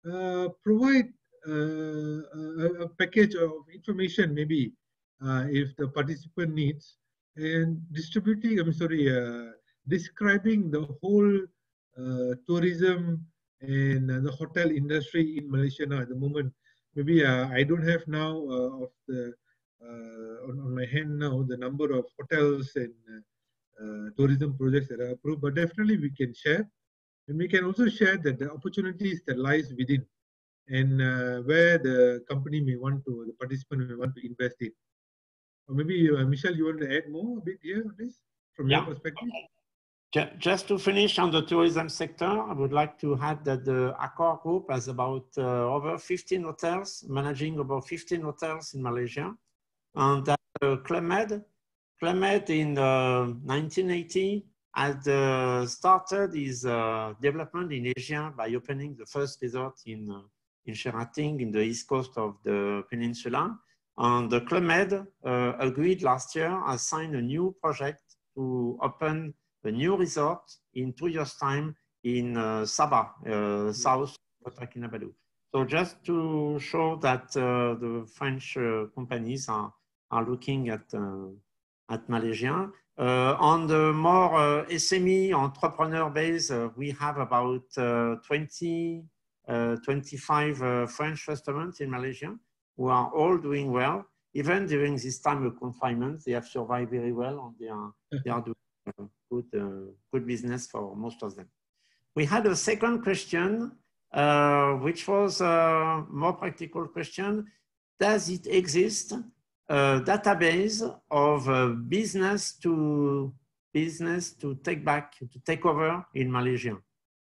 uh, provide uh, a, a package of information, maybe uh, if the participant needs, and distributing, I'm sorry, uh, describing the whole uh, tourism and uh, the hotel industry in Malaysia now at the moment. Maybe uh, I don't have now uh, of the uh, on, on my hand now the number of hotels and uh, tourism projects that are approved, but definitely we can share. And we can also share that the opportunities that lies within and uh, where the company may want to, the participant may want to invest in. Or maybe, uh, Michelle, you want to add more a bit here on this from Yeah. your perspective? Just to finish on the tourism sector, I would like to add that the Accor Group has about uh, over fifteen hotels, managing about fifteen hotels in Malaysia. And that uh, Club Med, Club Med in uh, nineteen eighty had uh, started his uh, development in Asia by opening the first resort in, uh, in Sherating in the east coast of the peninsula. And the Club Med uh, agreed last year, has signed a new project to open a new resort in two years' time in uh, Sabah, uh, south of Kota Kinabalu. So just to show that uh, the French uh, companies are, are looking at, uh, at Malaysia. Uh, on the more uh, S M E entrepreneur base, uh, we have about uh, twenty, uh, twenty-five uh, French restaurants in Malaysia who are all doing well. Even during this time of confinement, they have survived very well and they are, they are doing uh, good, uh, good business for most of them. We had a second question, uh, which was a more practical question. Does it exist a database of uh, business to business to take back, to take over in Malaysia?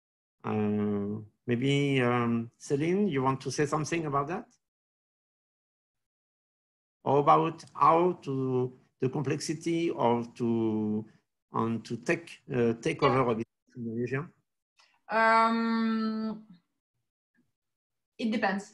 Uh, maybe um, Celine, you want to say something about that? Or about how to, the complexity of to, on to take, uh, take over a business in Malaysia? Um, it depends.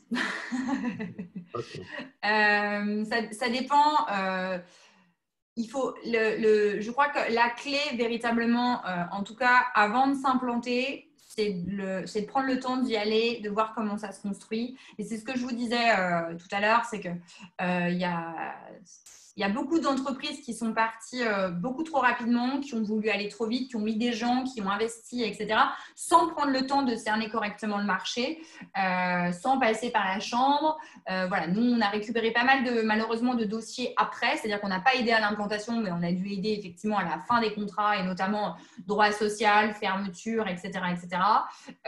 Okay. euh, ça, ça dépend. Euh, il faut le, le, je crois que la clé véritablement, euh, en tout cas avant de s'implanter, c'est de, de prendre le temps d'y aller, de voir comment ça se construit. Et c'est ce que je vous disais euh, tout à l'heure, c'est que euh, y a Il y a beaucoup d'entreprises qui sont parties euh, beaucoup trop rapidement, qui ont voulu aller trop vite, qui ont mis des gens, qui ont investi, et cetera, sans prendre le temps de cerner correctement le marché, euh, sans passer par la chambre. Euh, voilà, nous, on a récupéré pas mal, de, malheureusement, de dossiers après, c'est-à-dire qu'on n'a pas aidé à l'implantation, mais on a dû aider effectivement à la fin des contrats, et notamment droit social, fermeture, et cetera, et cetera.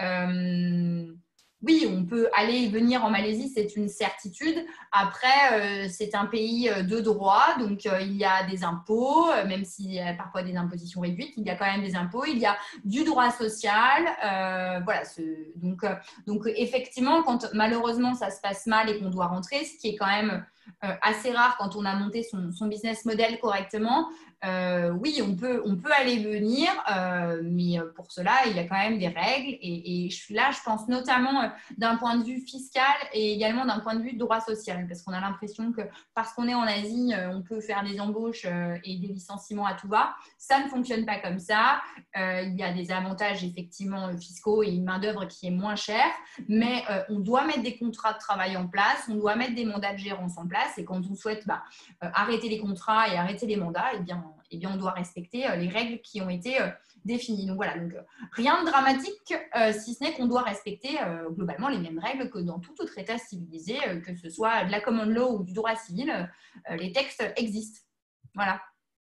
Euh, Oui, on peut aller et venir en Malaisie, c'est une certitude. Après, euh, c'est un pays de droit, donc euh, il y a des impôts, même s'il y a parfois des impositions réduites, il y a quand même des impôts, il y a du droit social. Euh, voilà, donc, euh, donc effectivement, quand malheureusement ça se passe mal et qu'on doit rentrer, ce qui est quand même euh, assez rare quand on a monté son, son business model correctement, euh, oui, on peut, on peut aller venir, euh, mais pour cela, il y a quand même des règles. Et, et là, je pense notamment euh, d'un point de vue fiscal et également d'un point de vue droit social, parce qu'on a l'impression que parce qu'on est en Asie, euh, on peut faire des embauches euh, et des licenciements à tout va. Ça ne fonctionne pas comme ça. Euh, il y a des avantages effectivement fiscaux et une main-d'œuvre qui est moins chère, mais euh, on doit mettre des contrats de travail en place, on doit mettre des mandats de gérance en place. Et quand on souhaite bah, euh, arrêter les contrats et arrêter les mandats, eh bien, eh bien, on doit respecter euh, les règles qui ont été euh, définies. Donc voilà, donc, euh, rien de dramatique, euh, si ce n'est qu'on doit respecter euh, globalement les mêmes règles que dans tout autre État civilisé, euh, que ce soit de la common law ou du droit civil, euh, les textes existent. Voilà.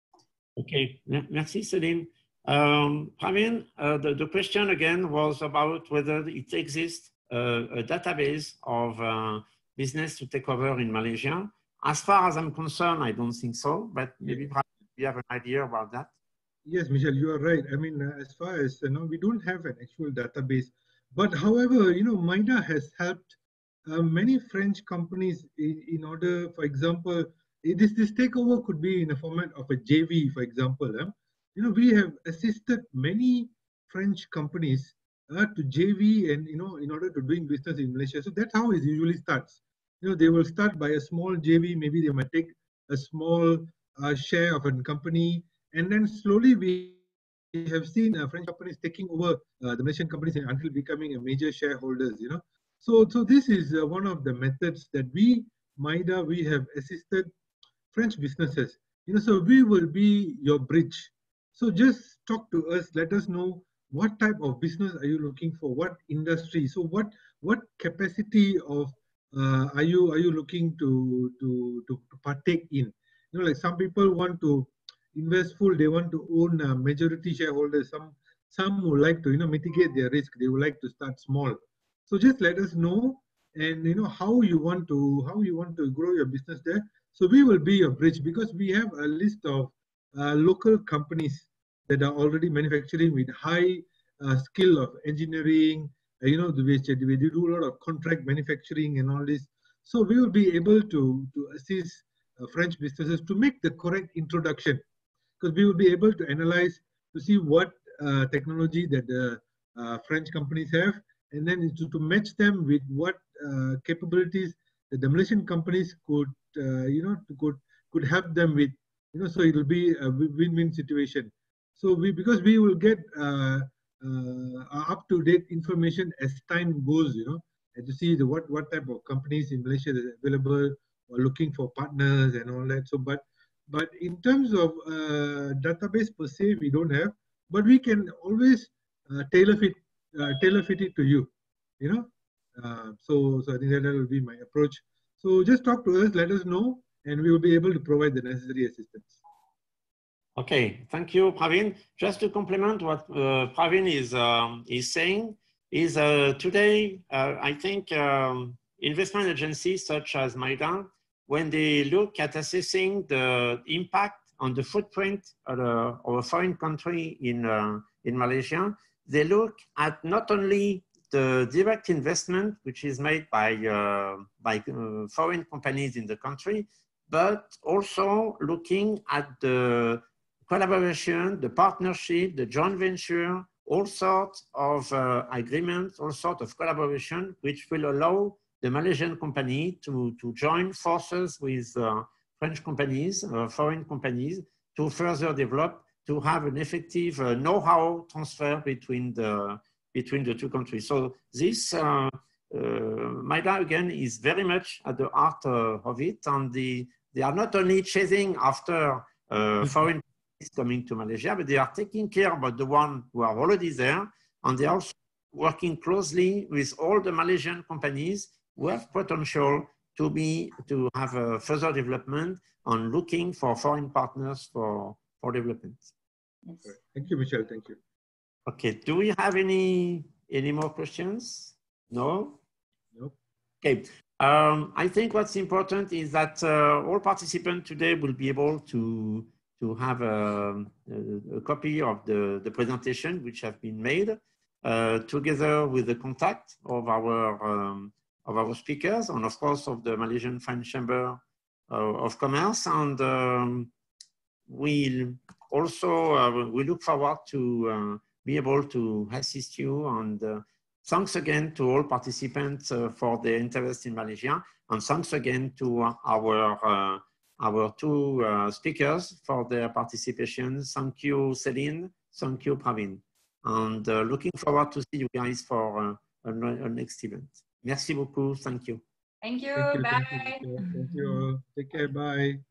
Ok, merci Céline. Um, Praveen, uh, the, the question again was about whether it exists uh, a database of uh, business to take over in Malaysia. As far as I'm concerned, I don't think so, but maybe you have an idea about that? Yes, Michelle, you are right. I mean, uh, as far as, you know, we don't have an actual database, but however, you know, MIDA has helped uh, many French companies in, in order, for example, this, this takeover could be in a format of a J V, for example. Huh? You know, we have assisted many French companies uh, to J V and, you know, in order to doing business in Malaysia. So that's how it usually starts. You know, they will start by a small J V, maybe they might take a small uh, share of a company, and then slowly we have seen uh, French companies taking over uh, the Malaysian companies until becoming a major shareholders, you know. So, so this is uh, one of the methods that we, MIDA, we have assisted French businesses. You know, so we will be your bridge. So just talk to us. Let us know what type of business are you looking for, what industry. So what what capacity of uh, are you are you looking to, to to to partake in? You know, like some people want to invest full. They want to own a majority shareholders. Some some would like to you know mitigate their risk. They would like to start small. So just let us know, and you know how you want to how you want to grow your business there. So we will be your bridge because we have a list of uh, local companies that are already manufacturing with high uh, skill of engineering. Uh, you know, we, we do a lot of contract manufacturing and all this. So we will be able to to assist uh, French businesses to make the correct introduction, because we will be able to analyze to see what uh, technology that the uh, French companies have, and then to, to match them with what uh, capabilities that the Malaysian companies could, uh, you know, could could help them with, you know, so it will be a win-win situation. So we, because we will get uh, uh, up-to-date information as time goes, you know, and to see the what what type of companies in Malaysia that are available or looking for partners and all that. So, but but in terms of uh, database per se, we don't have, but we can always uh, tailor fit uh, tailor fit it to you, you know. Uh, so, so I think that will be my approach. So just talk to us, let us know, and we will be able to provide the necessary assistance. Okay, thank you, Praveen. Just to complement what uh, Praveen is um, is saying, is uh, today uh, I think um, investment agencies such as MIDA, when they look at assessing the impact on the footprint of a, of a foreign country in uh, in Malaysia, they look at not only the direct investment which is made by uh, by uh, foreign companies in the country, but also looking at the collaboration, the partnership, the joint venture, all sorts of uh, agreements, all sorts of collaboration, which will allow the Malaysian company to, to join forces with uh, French companies, uh, foreign companies, to further develop, to have an effective uh, know-how transfer between the, between the two countries. So this, uh, uh, MIDA again, is very much at the heart uh, of it. And the, they are not only chasing after uh, foreign coming to Malaysia, but they are taking care about the ones who are already there, and they are also working closely with all the Malaysian companies who have potential to be to have a further development and looking for foreign partners for for development. Yes. Thank you, Michelle. Thank you. Okay. Do we have any any more questions? No. Nope. Okay. Um, I think what's important is that uh, all participants today will be able to to have a, a, a copy of the, the presentation which have been made uh, together with the contact of our um, of our speakers and of course of the Malaysian French Chamber uh, of Commerce. And um, we'll also, uh, we look forward to uh, be able to assist you. And uh, thanks again to all participants uh, for their interest in Malaysia. And thanks again to our uh, our two uh, speakers for their participation. Thank you, Celine. Thank you, Praveen. And uh, looking forward to see you guys for uh, a, a next event. Merci beaucoup. Thank you. Thank you. Thank you. Bye. Thank you. Thank you. Take care. Bye.